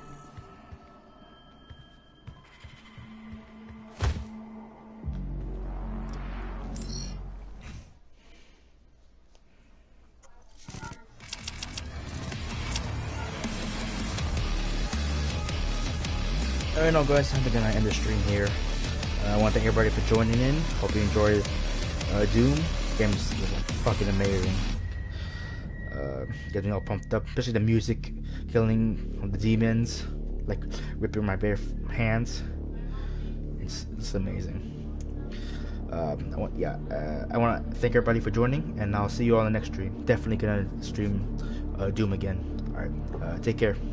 Alright, no, guys, I'm gonna end the stream here. I want to thank everybody for joining in. Hope you enjoyed Doom. Game's fucking amazing. Getting all pumped up, especially the music, killing the demons, like ripping my bare hands. It's amazing. I want to thank everybody for joining, and I'll see you all in the next stream. Definitely gonna stream Doom again. All right, take care.